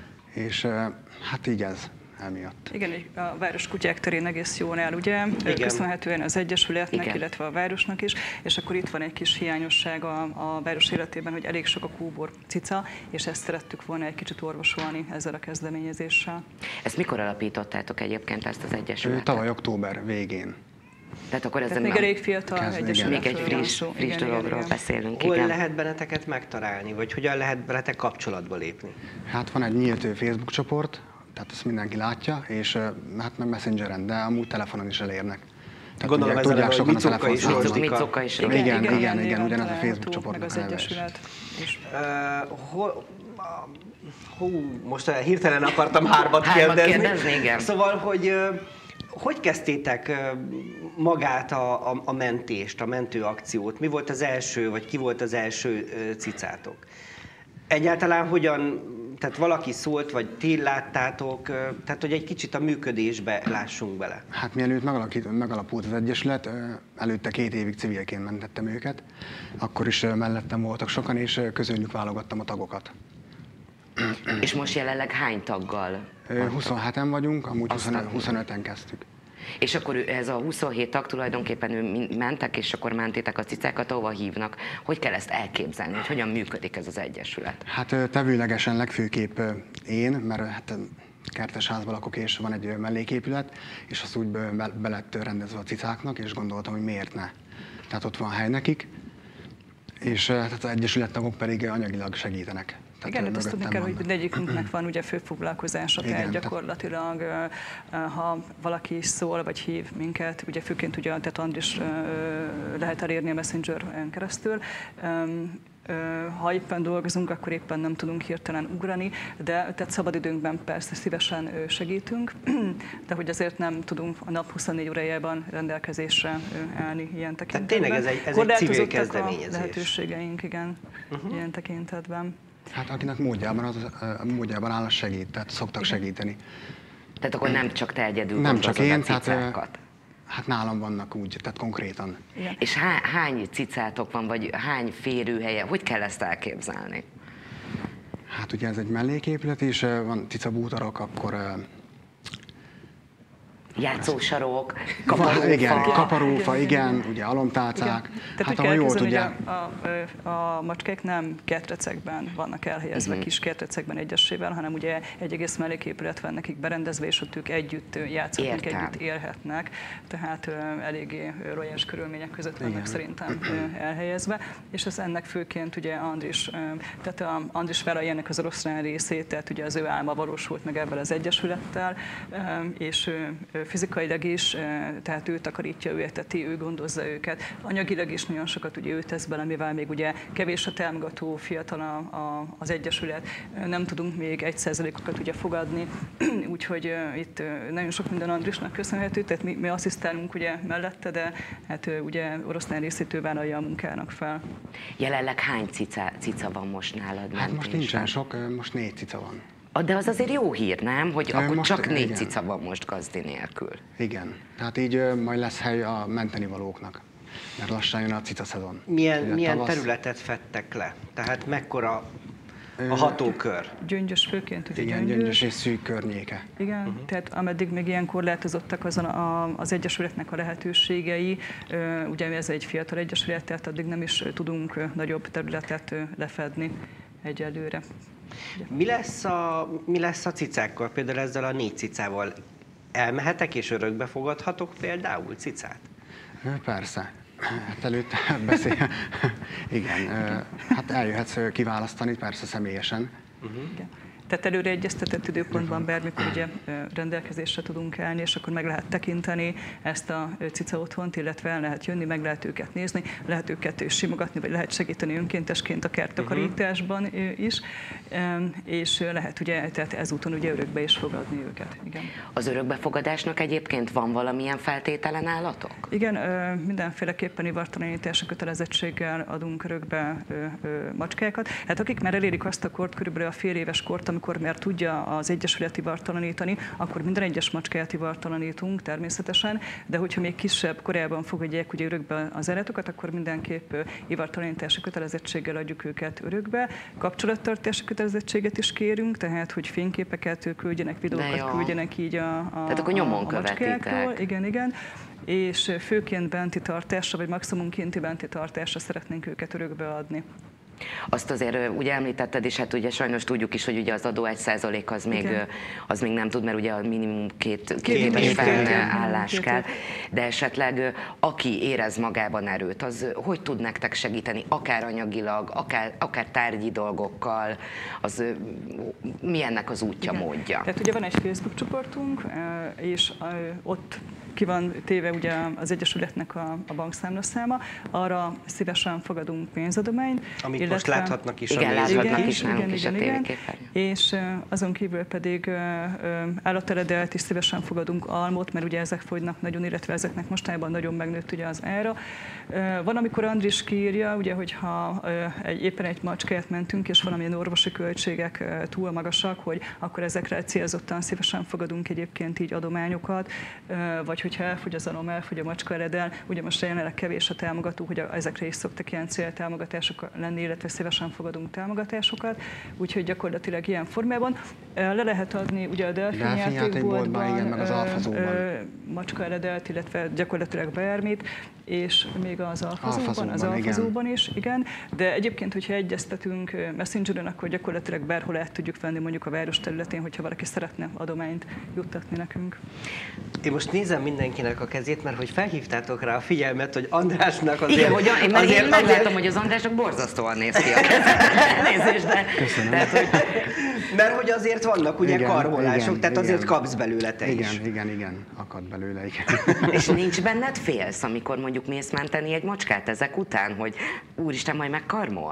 és hát így ez emiatt. Igen, a Város Kutyák terén egész jól áll, ugye? Igen. Köszönhetően az Egyesületnek, igen, illetve a városnak is, és akkor itt van egy kis hiányosság a, a város életében, hogy elég sok a kóbor cica, és ezt szerettük volna egy kicsit orvosolni ezzel a kezdeményezéssel. Ezt mikor alapítottátok egyébként, ezt az Egyesületet? Tavaly október végén. Tehát akkor ez Tehát még elég fiatal egyesületről. Még egy friss, friss igen, dologról igen, beszélünk. Hol igen. lehet benneteket megtalálni, vagy hogyan lehet veletek kapcsolatba lépni? Hát van egy nyílt Facebook csoport, tehát ezt mindenki látja, és hát meg Messengeren, de amúgy telefonon is elérnek. Tehát gondolom tudják, tudják sokan a telefonszámot. Micóka is. Igen, igen, igen, igen, igen, ugyanez a Facebook csoportnak az Egyesület. Uh, hol, hú, most hirtelen akartam hármat, hármat kérdezni. kérdezni igen. Szóval, hogy uh, hogy kezdtétek uh, magát a, a, a mentést, a mentőakciót? Mi volt az első, vagy ki volt az első uh, cicátok? Egyáltalán hogyan, tehát valaki szólt, vagy ti láttátok, tehát hogy egy kicsit a működésbe lássunk bele. Hát mielőtt megalapult az Egyesület, előtte két évig civilként mentettem őket, akkor is mellettem voltak sokan, és közülük válogattam a tagokat. És most jelenleg hány taggal? huszonheten vagyunk, amúgy huszonöten kezdtük. És akkor ez a huszonhét tag tulajdonképpen ő mentek, és akkor mentétek a cicákat, ahova hívnak. Hogy kell ezt elképzelni, hogy hogyan működik ez az egyesület? Hát tevőlegesen legfőképp én, mert hát kertesházban lakok, és van egy melléképület, és azt úgy be, be lett rendezve a cicáknak, és gondoltam, hogy miért ne. Tehát ott van hely nekik, és hát az egyesület tagok pedig anyagilag segítenek. Tehát igen, azt tudni kell, hogy mindegyikünknek van ugye főfoglalkozása, tehát gyakorlatilag, ha valaki is szól, vagy hív minket, ugye főként ugye, tehát Andris lehet elérni a Messengeren keresztül, Ha éppen dolgozunk, akkor éppen nem tudunk hirtelen ugrani, de tehát szabadidőnkben persze szívesen segítünk, de hogy azért nem tudunk a nap huszonnégy órájában rendelkezésre állni ilyen tekintetben. Tehát tényleg ez egy, ez egy civil kezdeményezés. A lehetőségeink, igen, uh-huh. ilyen tekintetben. Hát akinek módjában, az, módjában áll, az segít, tehát szoktak igen. segíteni. Tehát akkor nem csak te egyedül nem csak én, a cicákat? Hát nálam vannak úgy, tehát konkrétan. Igen. És há, hány cicátok van, vagy hány férőhelye? Hogy kell ezt elképzelni? Hát ugye ez egy melléképület, és van cicabútorok, akkor... Játszósarok, kaparófa. Igen, kaparófa, igen, igen, ugye alomtálcák. Igen. Tehát hát, ahogy jól tudják. A, a, a macskák nem kertrecekben vannak elhelyezve, uh-huh. kis kertrecekben egyesével, hanem ugye egy egész melléképület van nekik berendezve, és ott ők együtt játszhatnak, együtt élhetnek. Tehát uh, eléggé royális körülmények között vannak igen. szerintem uh, elhelyezve. És ez ennek főként ugye Andris, uh, tehát a Andris vállalja ennek az oroszlán részét, tehát ugye az ő álma valósult meg ebben az egyesülettel, uh, és uh, fizikailag is, tehát ő takarítja, ő eteti, ő gondozza őket. Anyagilag is nagyon sokat ugye ő tesz bele, mivel még ugye kevés a támogató, fiatal a, a, az egyesület, nem tudunk még egy százalékokat ugye fogadni, úgyhogy uh, itt nagyon sok minden Andrisnak köszönhető, tehát mi, mi asszisztálunk ugye mellette, de hát uh, ugye oroszlán részét ő vállalja a munkának fel. Jelenleg hány cica, cica van most nálad? Hát most nincsen sok, most négy cica van. De az azért jó hír, nem? Hogy akkor most, csak négy igen. cica van most gazdi nélkül. Igen, tehát így majd lesz hely a menteni valóknak, mert lassan jön a cica szezon. Milyen, milyen tavasz... területet fedtek le? Tehát mekkora a hatókör? Gyöngyös főként, ugye igen, gyöngyös. gyöngyös és szűk környéke. Igen, uh-huh. tehát ameddig még ilyen korlátozottak azon a, az egyesületnek a lehetőségei, ugye ez egy fiatal egyesület, tehát addig nem is tudunk nagyobb területet lefedni egyelőre. Mi lesz, a, mi lesz a cicákkal, például ezzel a négy cicával? Elmehetek és örökbe fogadhatok például cicát? Persze. Hát előtte beszél. Igen, hát eljöhetsz kiválasztani, persze személyesen. Uh-huh. Igen. Tehát előre egyeztetett időpontban bármikor ugye rendelkezésre tudunk állni, és akkor meg lehet tekinteni ezt a cica otthont, illetve el lehet jönni, meg lehet őket nézni, lehet őket simogatni, vagy lehet segíteni önkéntesként a kerttakarításban is, és lehet ugye, tehát ezúton ugye örökbe is fogadni őket. Igen. Az örökbefogadásnak egyébként van valamilyen feltétele nálatok? Igen, mindenféleképpen ivartalanítási kötelezettséggel adunk örökbe macskákat. Hát akik már elérik azt a kort, körülbelül a fél éves kort, amikor már tudja az egyesület ivartalanítani, akkor minden egyes macskát ivartalanítunk természetesen, de hogyha még kisebb korában fogadják ugye örökbe az állatokat, akkor mindenképp ivartalanítási kötelezettséggel adjuk őket örökbe. Kapcsolattartási kötelezettséget is kérünk, tehát hogy fényképeket küldjenek, videókat küldjenek így a, a, tehát akkor nyomon a macskákról. Igen, igen. És főként benti tartásra, vagy maximum kinti benti tartásra szeretnénk őket örökbe adni. Azt azért ugye említetted, és hát ugye sajnos tudjuk is, hogy ugye az adó egy százalék az még, az még nem tud, mert ugye a minimum két, két, két éves fennállás kell. De esetleg aki érez magában erőt, az hogy tud nektek segíteni, akár anyagilag, akár, akár tárgyi dolgokkal, az mi ennek az útja, igen. módja? Tehát ugye van egy Facebook csoportunk, és ott ki van téve ugye az egyesületnek a, a bankszámlaszáma, arra szívesen fogadunk pénzadományt. Amit illetve, most láthatnak is igen, a láthatnak is nálunk igen, is igen, a tévéképernyőn. És azon kívül pedig állateledelt is szívesen fogadunk almot, mert ugye ezek fogynak nagyon, illetve ezeknek mostanában nagyon megnőtt ugye az ára. Van, amikor Andris kiírja, ugye, hogyha egy, éppen egy macskát mentünk, és valamilyen orvosi költségek túl magasak, hogy akkor ezekre célzottan szívesen fogadunk egyébként így adományokat, vagy hogyha elfogy az alom, elfogy a macska eredel, ugye most jelenleg kevés a támogató, hogy ezekre is szoktak ilyen céltámogatások lenni, illetve szívesen fogadunk támogatásokat, úgyhogy gyakorlatilag ilyen formában le lehet adni ugye a delfinjátékboltban, igen, meg az alfazóban. Macska eredelt, illetve gyakorlatilag bármit, és még az alfazóban, az alfazóban is, igen. De egyébként, hogyha egyeztetünk Messengeren, akkor gyakorlatilag bárhol át tudjuk venni, mondjuk a város területén, hogyha valaki szeretne adományt juttatni nekünk. Én most nézem mindenkinek a kezét, mert hogy felhívtátok rá a figyelmet, hogy Andrásnak azért... Igen, hogy én, azért, én meglátom, hogy az Andrásnak borzasztóan néz ki a kezét. De, Köszönöm. hogy, mert hogy azért vannak ugye igen, karmolások, igen, tehát igen. azért kapsz belőle te igen, is. Igen, igen, igen, akad belőle, igen. És nincs benned félsz, amikor mondjuk mész menteni egy macskát ezek után, hogy úristen, majd megkarmol?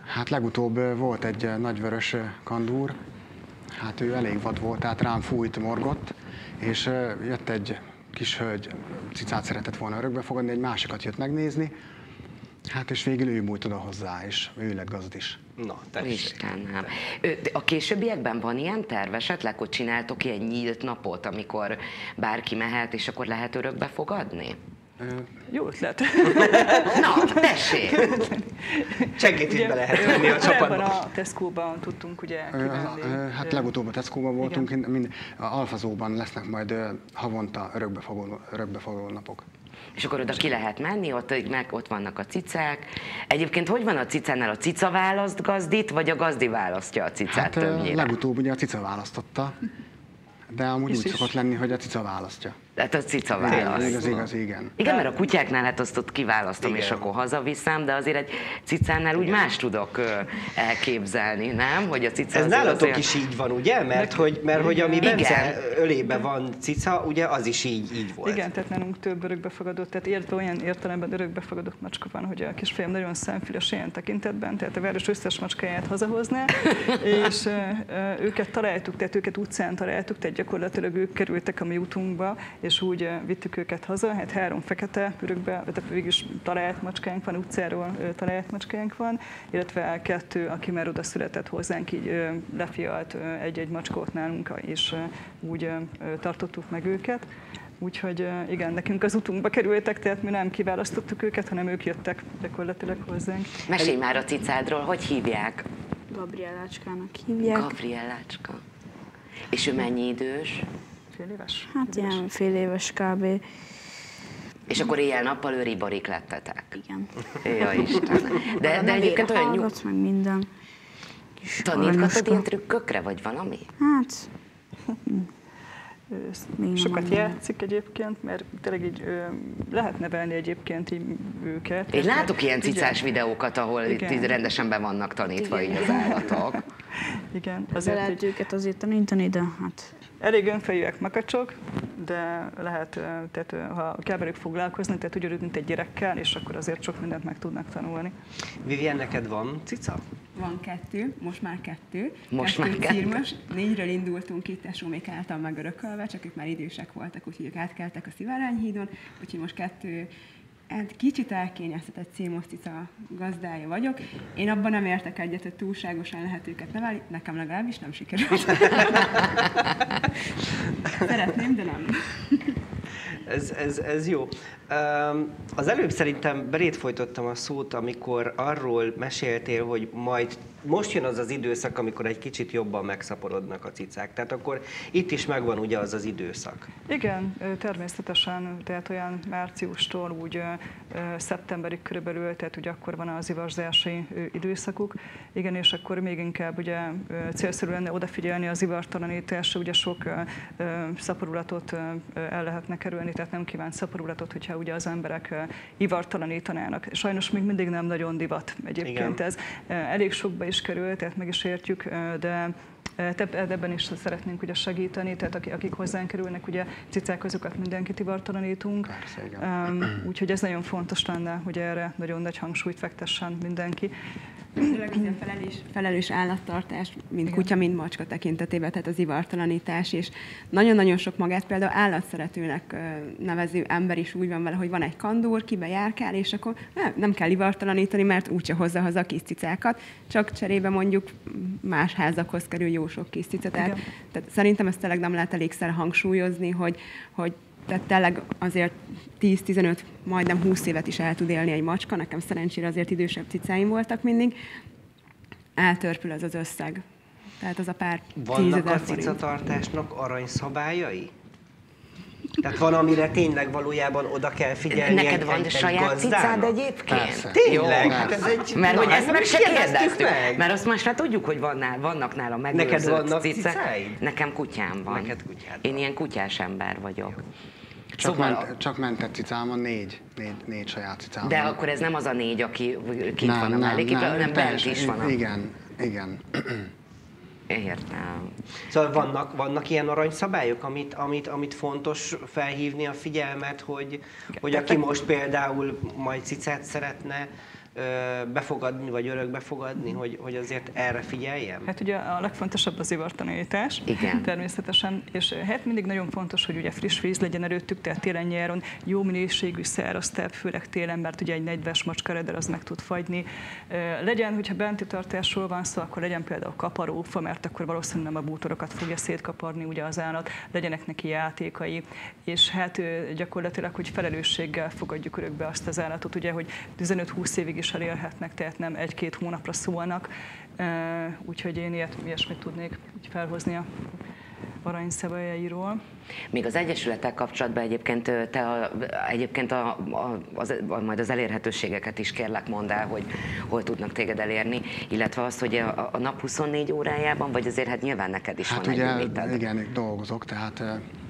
Hát legutóbb volt egy nagyvörös kandúr, hát ő elég vad volt, tehát rám fújt, morgott, és jött egy kis hölgy, cicát szeretett volna örökbe fogadni, egy másikat jött megnézni, hát és végül ő bújt oda hozzá, és ő lett gazd is. Na, Istenem. A későbbiekben van ilyen terv esetleg, hogy csináltok ilyen nyílt napot, amikor bárki mehet, és akkor lehet örökbe fogadni? Jó ötlet. Na, tessék! Senkit is be lehet venni a csapatba. A Tesco-ban tudtunk ugye kivenni. Hát legutóbb a Tesco-ban voltunk, mind, a Alfazóban lesznek majd havonta örökbefogadó, örökbefogadó napok. És akkor oda ki lehet menni, ott, meg ott vannak a cicák. Egyébként hogy van a cicánál? A cica választ gazdit, vagy a gazdi választja a cicát hát, többnyire? Legutóbb ugye a cica választotta, de amúgy úgy szokott lenni, hogy a cica választja. Tehát a cica választ. Igaz, igaz, igen. Igen, mert a kutyáknál hát azt ott kiválasztom, igen, és akkor hazaviszem, de azért egy cicánál úgy más tudok ö, elképzelni, nem? Hogy a cica ez nálatok olyan... is így van, ugye? Mert hogy, mert, hogy ami Bence ölébe van cica, ugye az is így, így volt. Igen, tehát nálunk több örökbefogadott, tehát értve olyan értelemben örökbefogadott macska van, hogy a kisfiam nagyon szemfüles ilyen tekintetben, tehát a város összes macskáját hazahozná, és ö, ö, őket találtuk, tehát őket utcán találtuk, tehát gyakorlatilag ők kerültek a mi utunkba, és úgy uh, vittük őket haza, hát három fekete örökbe, tehát végülis talált macskánk van, utcáról uh, talált macskánk van, illetve kettő, aki már oda született hozzánk, így uh, lefialt uh, egy-egy macskót nálunk, és uh, úgy uh, tartottuk meg őket. Úgyhogy uh, igen, nekünk az utunkba kerültek, tehát mi nem kiválasztottuk őket, hanem ők jöttek gyakorlatilag hozzánk. Mesélj már a cicádról, hogy hívják? Gabriellácskának hívják. Gabriellácska. És ő mennyi idős? Fél éves? Hát éves. Ilyen fél éves kb. És akkor éjjel-nappal ő ribarik lettetek? Igen. Ja, Istenem. De, de egyébként olyan nyug... meg minden. Tanítgatod ilyen trükkökre, vagy valami? Hát... Sokat játszik egyébként, mert tényleg így ö, lehet nevelni egyébként így őket. Én látok ilyen cicás ugye, videókat, ahol itt rendesen be vannak tanítva igen, így az állatok. Igen. Azért lehet így... őket azért tanítani, de hát... Elég önfejűek makacsok, de lehet, tehát ha kell velük foglalkozni, tehát ugyanúgy, mint egy gyerekkel, és akkor azért sok mindent meg tudnak tanulni. Vivien, neked van cica? Van kettő, most már kettő. Most kettő már kettő. Círmos. Négyről indultunk itt, tesómék által megörökölve, csak ők már idősek voltak, úgyhogy ők átkeltek a Szivárványhídon, úgyhogy most kettő hát kicsit elkényeztetett círmos cica gazdája vagyok. Én abban nem értek egyet, hogy túlságosan lehet őket nevelni, nekem legalábbis nem sikerült. Szeretném, de nem. Ez, ez, ez jó. Az előbb szerintem beléd folytottam a szót, amikor arról meséltél, hogy majd most jön az az időszak, amikor egy kicsit jobban megszaporodnak a cicák. Tehát akkor itt is megvan ugye az az időszak. Igen, természetesen, tehát olyan márciustól úgy szeptemberig körülbelül, tehát ugye akkor van az ivarzási időszakuk. Igen, és akkor még inkább ugye célszerű lenne odafigyelni az ivartalanításra, ugye sok szaporulatot el lehetne kerülni, tehát nem kívánt szaporulatot, hogyha ugye az emberek ivartalanítanának. Sajnos még mindig nem nagyon divat egyébként. Igen. Ez elég sokba is kerül, tehát meg is értjük, de ebben is szeretnénk ugye segíteni, tehát akik hozzánk kerülnek, ugye cicák azokat mindenkit ivartalanítunk. Um, úgyhogy ez nagyon fontos lenne, hogy erre nagyon nagy hangsúlyt fektessen mindenki. Tényleg ez a felelős, felelős állattartás, mind igen, kutya, mind macska tekintetében, tehát az ivartalanítás, és nagyon-nagyon sok magát például állatszeretőnek nevező ember is úgy van vele, hogy van egy kandúr, kibe járkál, és akkor nem kell ivartalanítani, mert úgyse hozza haza a kis cicákat, csak cserébe mondjuk más házakhoz kerül jó sok kis cica. Tehát, tehát szerintem ezt tényleg nem lehet elégszer hangsúlyozni, hogy, hogy tehát tényleg azért tíz-tizenöt, majdnem húsz évet is el tud élni egy macska, nekem szerencsére azért idősebb cicáim voltak mindig, eltörpül ez az összeg. Tehát az a pár tízezer Vannak a cicatartásnak aranyszabályai? Tehát van, amire tényleg valójában oda kell figyelni. Neked van egy, egy saját gazdának? Cicád egyébként? Persze. Tényleg? Jó, hát ez egy... mert na, hogy ezt meg se kérdeztük. Meg. Mert azt most már tudjuk, hogy van nála, vannak nála megőrzött Neked vannak cicák. cicáid? Nekem kutyám van. Neked kutyád Én ilyen kutyás ember vagyok. Csak, Szóval... ment, csak mentett cicám van, négy, négy, négy saját cicám. De van. akkor ez nem az a négy, aki kint van a mellékében, hanem bent is van. A... Igen, igen. Értem. Szóval vannak, vannak ilyen aranyszabályok, amit, amit, amit fontos felhívni a figyelmet, hogy, hogy aki most például majd cicát szeretne befogadni, vagy örökbe fogadni, hogy, hogy azért erre figyeljem? Hát ugye a legfontosabb az ivartalanítás, természetesen, és hát mindig nagyon fontos, hogy ugye friss víz legyen előttük, tehát télen-nyáron jó minőségű száraz táp, főleg télen, mert ugye egy nedves macskaredel az meg tud fagyni. Legyen, hogyha benti tartásról van szó, akkor legyen például kaparófa, mert akkor valószínűleg nem a bútorokat fogja szétkaparni ugye az állat, legyenek neki játékai, és hát gyakorlatilag, hogy felelősséggel fogadjuk örökbe azt az állatot, ugye, hogy tizenöt-húsz évig is elélhetnek, tehát nem egy-két hónapra szólnak, úgyhogy én ilyet, ilyesmit tudnék felhozni a aranyszabályairól. Még az Egyesülettel kapcsolatban egyébként te a, egyébként a, a, az, a, majd az elérhetőségeket is kérlek mondd el, hogy hol tudnak téged elérni, illetve azt, hogy a, a nap huszonnégy órájában, vagy azért hát nyilván neked is hát van ugye, egy üléted. Igen, dolgozok, tehát...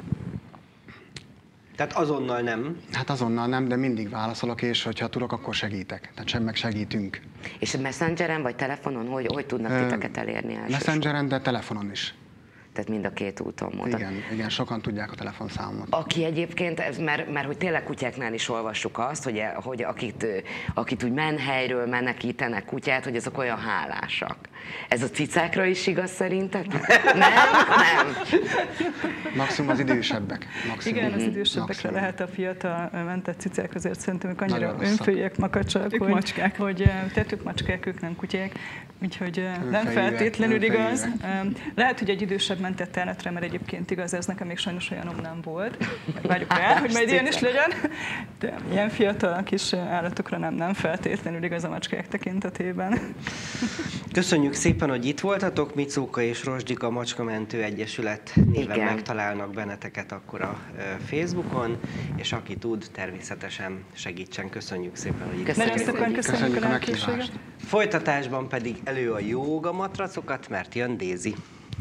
Tehát azonnal nem? Hát azonnal nem, de mindig válaszolok, és hogyha tudok, akkor segítek. Tehát sem meg segítünk. És Messengeren vagy telefonon, hogy, hogy tudnak titeket elérni elsősorban? Messengeren, de telefonon is. Tehát mind a két úton módon. Igen, igen, sokan tudják a telefonszámot. Aki egyébként, mert, mert hogy tényleg kutyáknál is olvassuk azt, hogy, hogy akit, akit úgy menhelyről menekítenek kutyát, hogy azok olyan hálásak. Ez a cicákra is igaz szerinted? Nem? Nem. Maximum az idősebbek. Maximum. Igen, az idősebbekre Maximum. Lehet, a fiatal mentett cicák, azért szerintem ők annyira önfőjek, makacsak, hogy, macskák. hogy tehát ők macskák, ők nem kutyák. Úgyhogy nem feltétlenül igaz. Lehet, hogy egy idősebb mentett állatra, mert egyébként igaz, ez nekem még sajnos olyanom nem volt. Várjuk rá, hogy majd ilyen is legyen. De ilyen fiatal kis állatokra nem, nem feltétlenül igaz a macskák tekintetében. Köszönjük szépen, hogy itt voltatok. Micóka és Rozsdika a Macskamentő Egyesület néven Igen. megtalálnak benneteket akkor a Facebookon, és aki tud, természetesen segítsen. Köszönjük szépen, hogy itt Nagyon szépen köszönjük a lehetőséget. Folytatásban pedig elő a jóga matracokat, mert jön Dézi.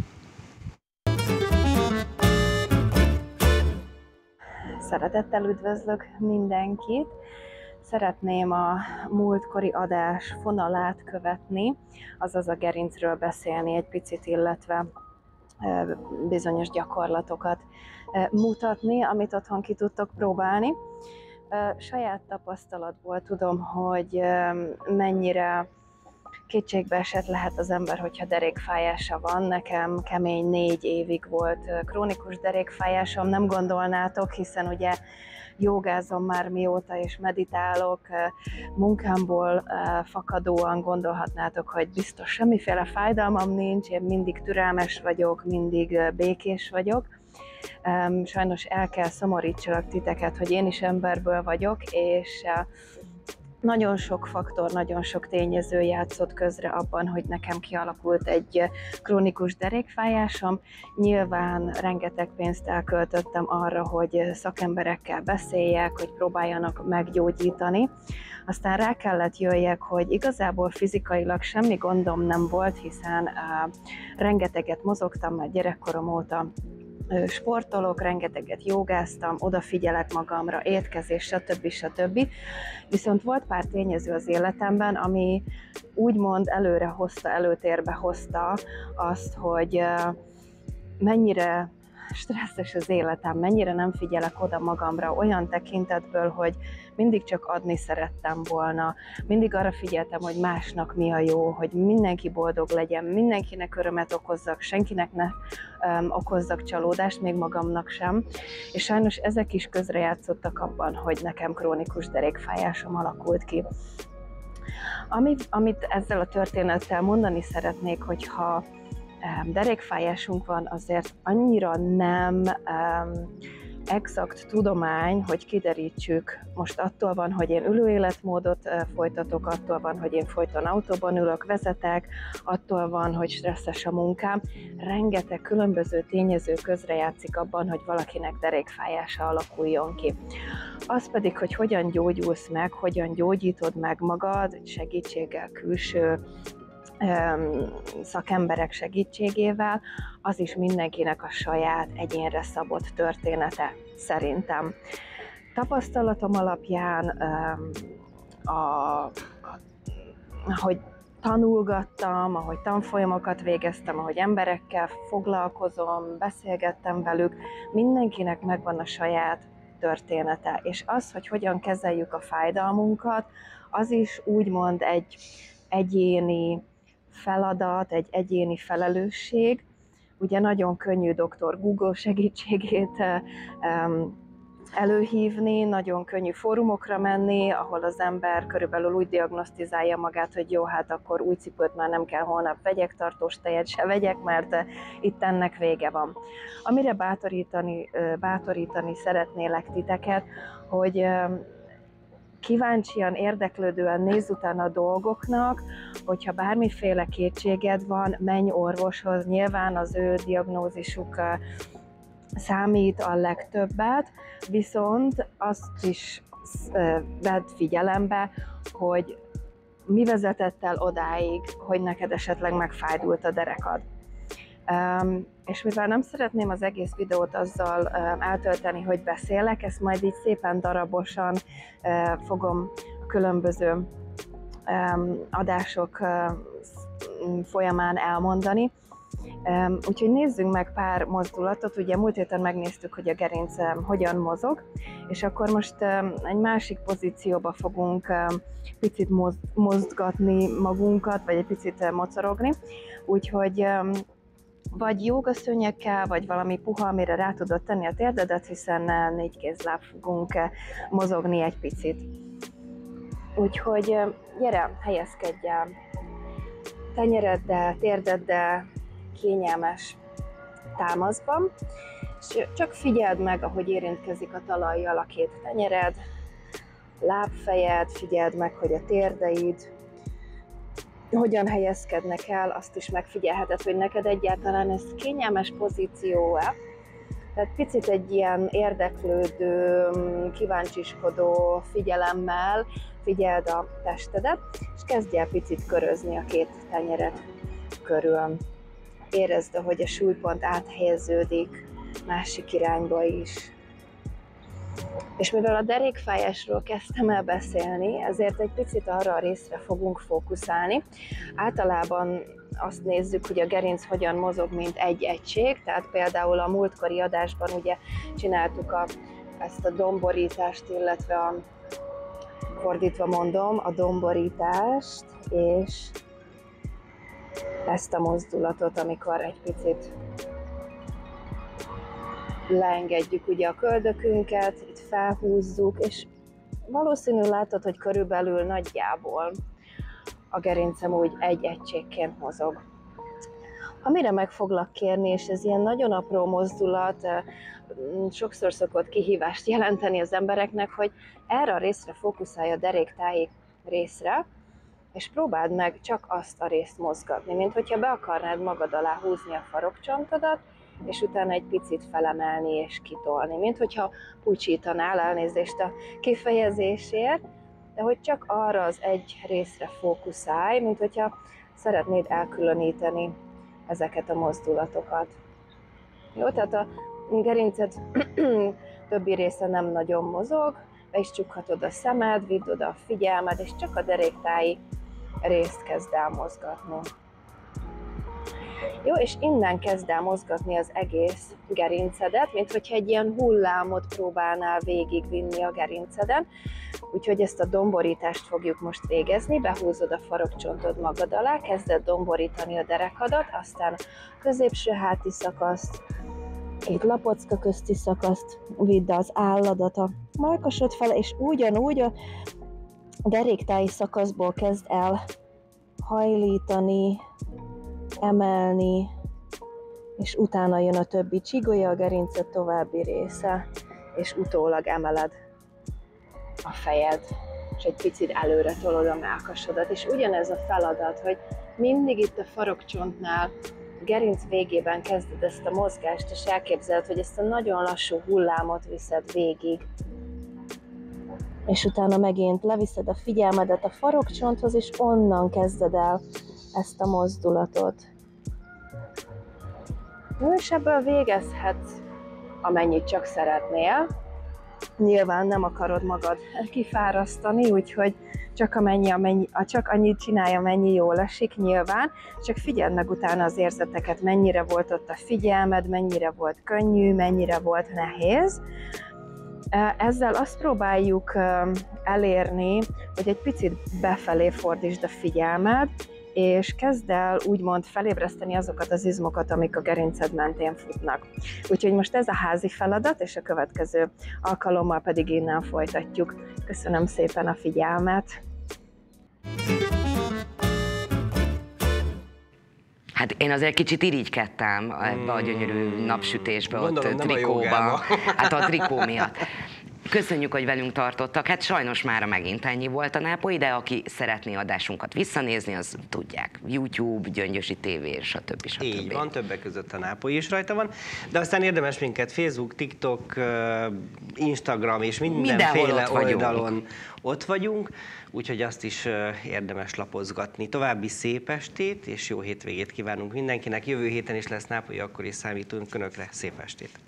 Szeretettel üdvözlök mindenkit! Szeretném a múltkori adás fonalát követni, azaz a gerincről beszélni egy picit, illetve bizonyos gyakorlatokat mutatni, amit otthon ki tudtok próbálni. Saját tapasztalatból tudom, hogy mennyire kétségbe esett lehet az ember, hogyha derékfájása van. Nekem kemény négy évig volt krónikus derékfájásom, nem gondolnátok, hiszen ugye jogázom már mióta és meditálok, munkámból fakadóan gondolhatnátok, hogy biztos semmiféle fájdalmam nincs, én mindig türelmes vagyok, mindig békés vagyok. Sajnos el kell szomorítsalak titeket, hogy én is emberből vagyok, és nagyon sok faktor, nagyon sok tényező játszott közre abban, hogy nekem kialakult egy krónikus derékfájásom. Nyilván rengeteg pénzt elköltöttem arra, hogy szakemberekkel beszéljek, hogy próbáljanak meggyógyítani. Aztán rá kellett jöjjek, hogy igazából fizikailag semmi gondom nem volt, hiszen uh, rengeteget mozogtam már gyerekkorom óta, sportolok, rengeteget jogáztam, odafigyelek magamra, étkezés, stb. stb. Viszont volt pár tényező az életemben, ami úgymond előre hozta, előtérbe hozta azt, hogy mennyire stresszes az életem, mennyire nem figyelek oda magamra olyan tekintetből, hogy mindig csak adni szerettem volna, mindig arra figyeltem, hogy másnak mi a jó, hogy mindenki boldog legyen, mindenkinek örömet okozzak, senkinek ne um, okozzak csalódást, még magamnak sem. És sajnos ezek is közrejátszottak abban, hogy nekem krónikus derékfájásom alakult ki. Ami, amit ezzel a történettel mondani szeretnék, hogyha derékfájásunk van, azért annyira nem um, exakt tudomány, hogy kiderítsük. Most attól van, hogy én ülő életmódot uh, folytatok, attól van, hogy én folyton autóban ülök, vezetek, attól van, hogy stresszes a munkám. Rengeteg különböző tényező közrejátszik abban, hogy valakinek derékfájása alakuljon ki. Az pedig, hogy hogyan gyógyulsz meg, hogyan gyógyítod meg magad segítséggel, külső szakemberek segítségével, az is mindenkinek a saját egyénre szabott története szerintem. Tapasztalatom alapján, a, a, ahogy tanulgattam, ahogy tanfolyamokat végeztem, ahogy emberekkel foglalkozom, beszélgettem velük, mindenkinek megvan a saját története. És az, hogy hogyan kezeljük a fájdalmunkat, az is úgymond egy egyéni feladat, egy egyéni felelősség. Ugye nagyon könnyű doktor Google segítségét előhívni, nagyon könnyű fórumokra menni, ahol az ember körülbelül úgy diagnosztizálja magát, hogy jó, hát akkor új cipőt már nem kell, holnap vegyek, tartós tejet se vegyek, mert itt ennek vége van. Amire bátorítani, bátorítani szeretnélek titeket, hogy kíváncsian, érdeklődően nézz utána a dolgoknak, hogyha bármiféle kétséged van, menj orvoshoz, nyilván az ő diagnózisuk számít a legtöbbet, viszont azt is vedd figyelembe, hogy mi vezetett el odáig, hogy neked esetleg megfájdult a derekad. Um, és mivel nem szeretném az egész videót azzal um, eltölteni, hogy beszélek, ezt majd így szépen darabosan uh, fogom a különböző um, adások uh, folyamán elmondani. Um, úgyhogy nézzünk meg pár mozdulatot. Ugye múlt héten megnéztük, hogy a gerinc um, hogyan mozog, és akkor most um, egy másik pozícióba fogunk um, picit moz- mozgatni magunkat, vagy egy picit uh, mocorogni. Úgyhogy um, vagy jógaszőnyekkel, vagy valami puha, amire rá tudod tenni a térdedet, hiszen négy kézláb fogunk mozogni egy picit. Úgyhogy gyere, helyezkedj el tenyereddel, térdeddel kényelmes támaszban, és csak figyeld meg, ahogy érintkezik a talajjal a két tenyered, lábfejed, figyeld meg, hogy a térdeid hogyan helyezkednek el, azt is megfigyelheted, hogy neked egyáltalán ez kényelmes pozíció-e. Tehát picit egy ilyen érdeklődő, kíváncsiskodó figyelemmel figyeld a testedet, és kezdj el picit körözni a két tenyeret körül. Érezd, hogy a súlypont áthelyeződik másik irányba is. És mivel a derékfájásról kezdtem el beszélni, ezért egy picit arra a részre fogunk fókuszálni. Általában azt nézzük, hogy a gerinc hogyan mozog, mint egy egység, tehát például a múltkori adásban ugye csináltuk a, ezt a domborítást, illetve a, fordítva mondom, a domborítást, és ezt a mozdulatot, amikor egy picit leengedjük ugye a köldökünket, itt felhúzzuk, és valószínű látod, hogy körülbelül nagyjából a gerincem úgy egy egységként mozog. Amire meg foglak kérni, és ez ilyen nagyon apró mozdulat, sokszor szokott kihívást jelenteni az embereknek, hogy erre a részre fókuszálj, a deréktáji részre, és próbáld meg csak azt a részt mozgatni, mint hogyha be akarnád magad alá húzni a farokcsontodat, és utána egy picit felemelni és kitolni, mint hogyha pucsítanál, elnézést a kifejezésért, de hogy csak arra az egy részre fókuszálj, mint hogyha szeretnéd elkülöníteni ezeket a mozdulatokat. Jó, tehát a gerinced többi része nem nagyon mozog, be is csukhatod a szemed, vidd oda a figyelmed, és csak a deréktáji részt kezd el mozgatni. Jó, és innen kezd el mozgatni az egész gerincedet, mint hogyha egy ilyen hullámot próbálnál végigvinni a gerinceden. Úgyhogy ezt a domborítást fogjuk most végezni, behúzod a farokcsontod magad alá, kezded domborítani a derekadat, aztán a középső háti szakaszt, két lapocka közti szakaszt, vidd az álladat a mellkasod fele, és ugyanúgy a deréktáji szakaszból kezd el hajlítani, emelni, és utána jön a többi csigolya, a gerinced további része, és utólag emeled a fejed, és egy picit előre tolod a mellkasodat. És ugyanez a feladat, hogy mindig itt a farokcsontnál, a gerinc végében kezded ezt a mozgást, és elképzeled, hogy ezt a nagyon lassú hullámot viszed végig. És utána megint leviszed a figyelmedet a farokcsonthoz, és onnan kezded el ezt a mozdulatot. Jó, és ebből végezhetsz, amennyit csak szeretnél. Nyilván nem akarod magad kifárasztani, úgyhogy csak, amennyi, amennyi, csak annyit csinálj, amennyi jól esik, nyilván. Csak figyeld meg utána az érzeteket, mennyire volt ott a figyelmed, mennyire volt könnyű, mennyire volt nehéz. Ezzel azt próbáljuk elérni, hogy egy picit befelé fordítsd a figyelmed, és kezd el úgymond felébreszteni azokat az izmokat, amik a gerinced mentén futnak. Úgyhogy most ez a házi feladat, és a következő alkalommal pedig innen folytatjuk. Köszönöm szépen a figyelmet! Hát én azért kicsit irigykedtem ebbe a gyönyörű napsütésbe, Gondolom, ott nem a trikóba. jogába. Hát a trikó miatt. Köszönjük, hogy velünk tartottak. Hát sajnos mára megint ennyi volt a nápolyi, de aki szeretné adásunkat visszanézni, az tudják. YouTube, Gyöngyösi té vé, stb. stb. Így van, többek között a nápolyi is rajta van. De aztán érdemes minket Facebook, TikTok, Instagram és mindenféle ott oldalon vagyunk. ott vagyunk. Úgyhogy azt is érdemes lapozgatni. További szép estét és jó hétvégét kívánunk mindenkinek. Jövő héten is lesz nápolyi, akkor is számítunk önökre. Szép estét!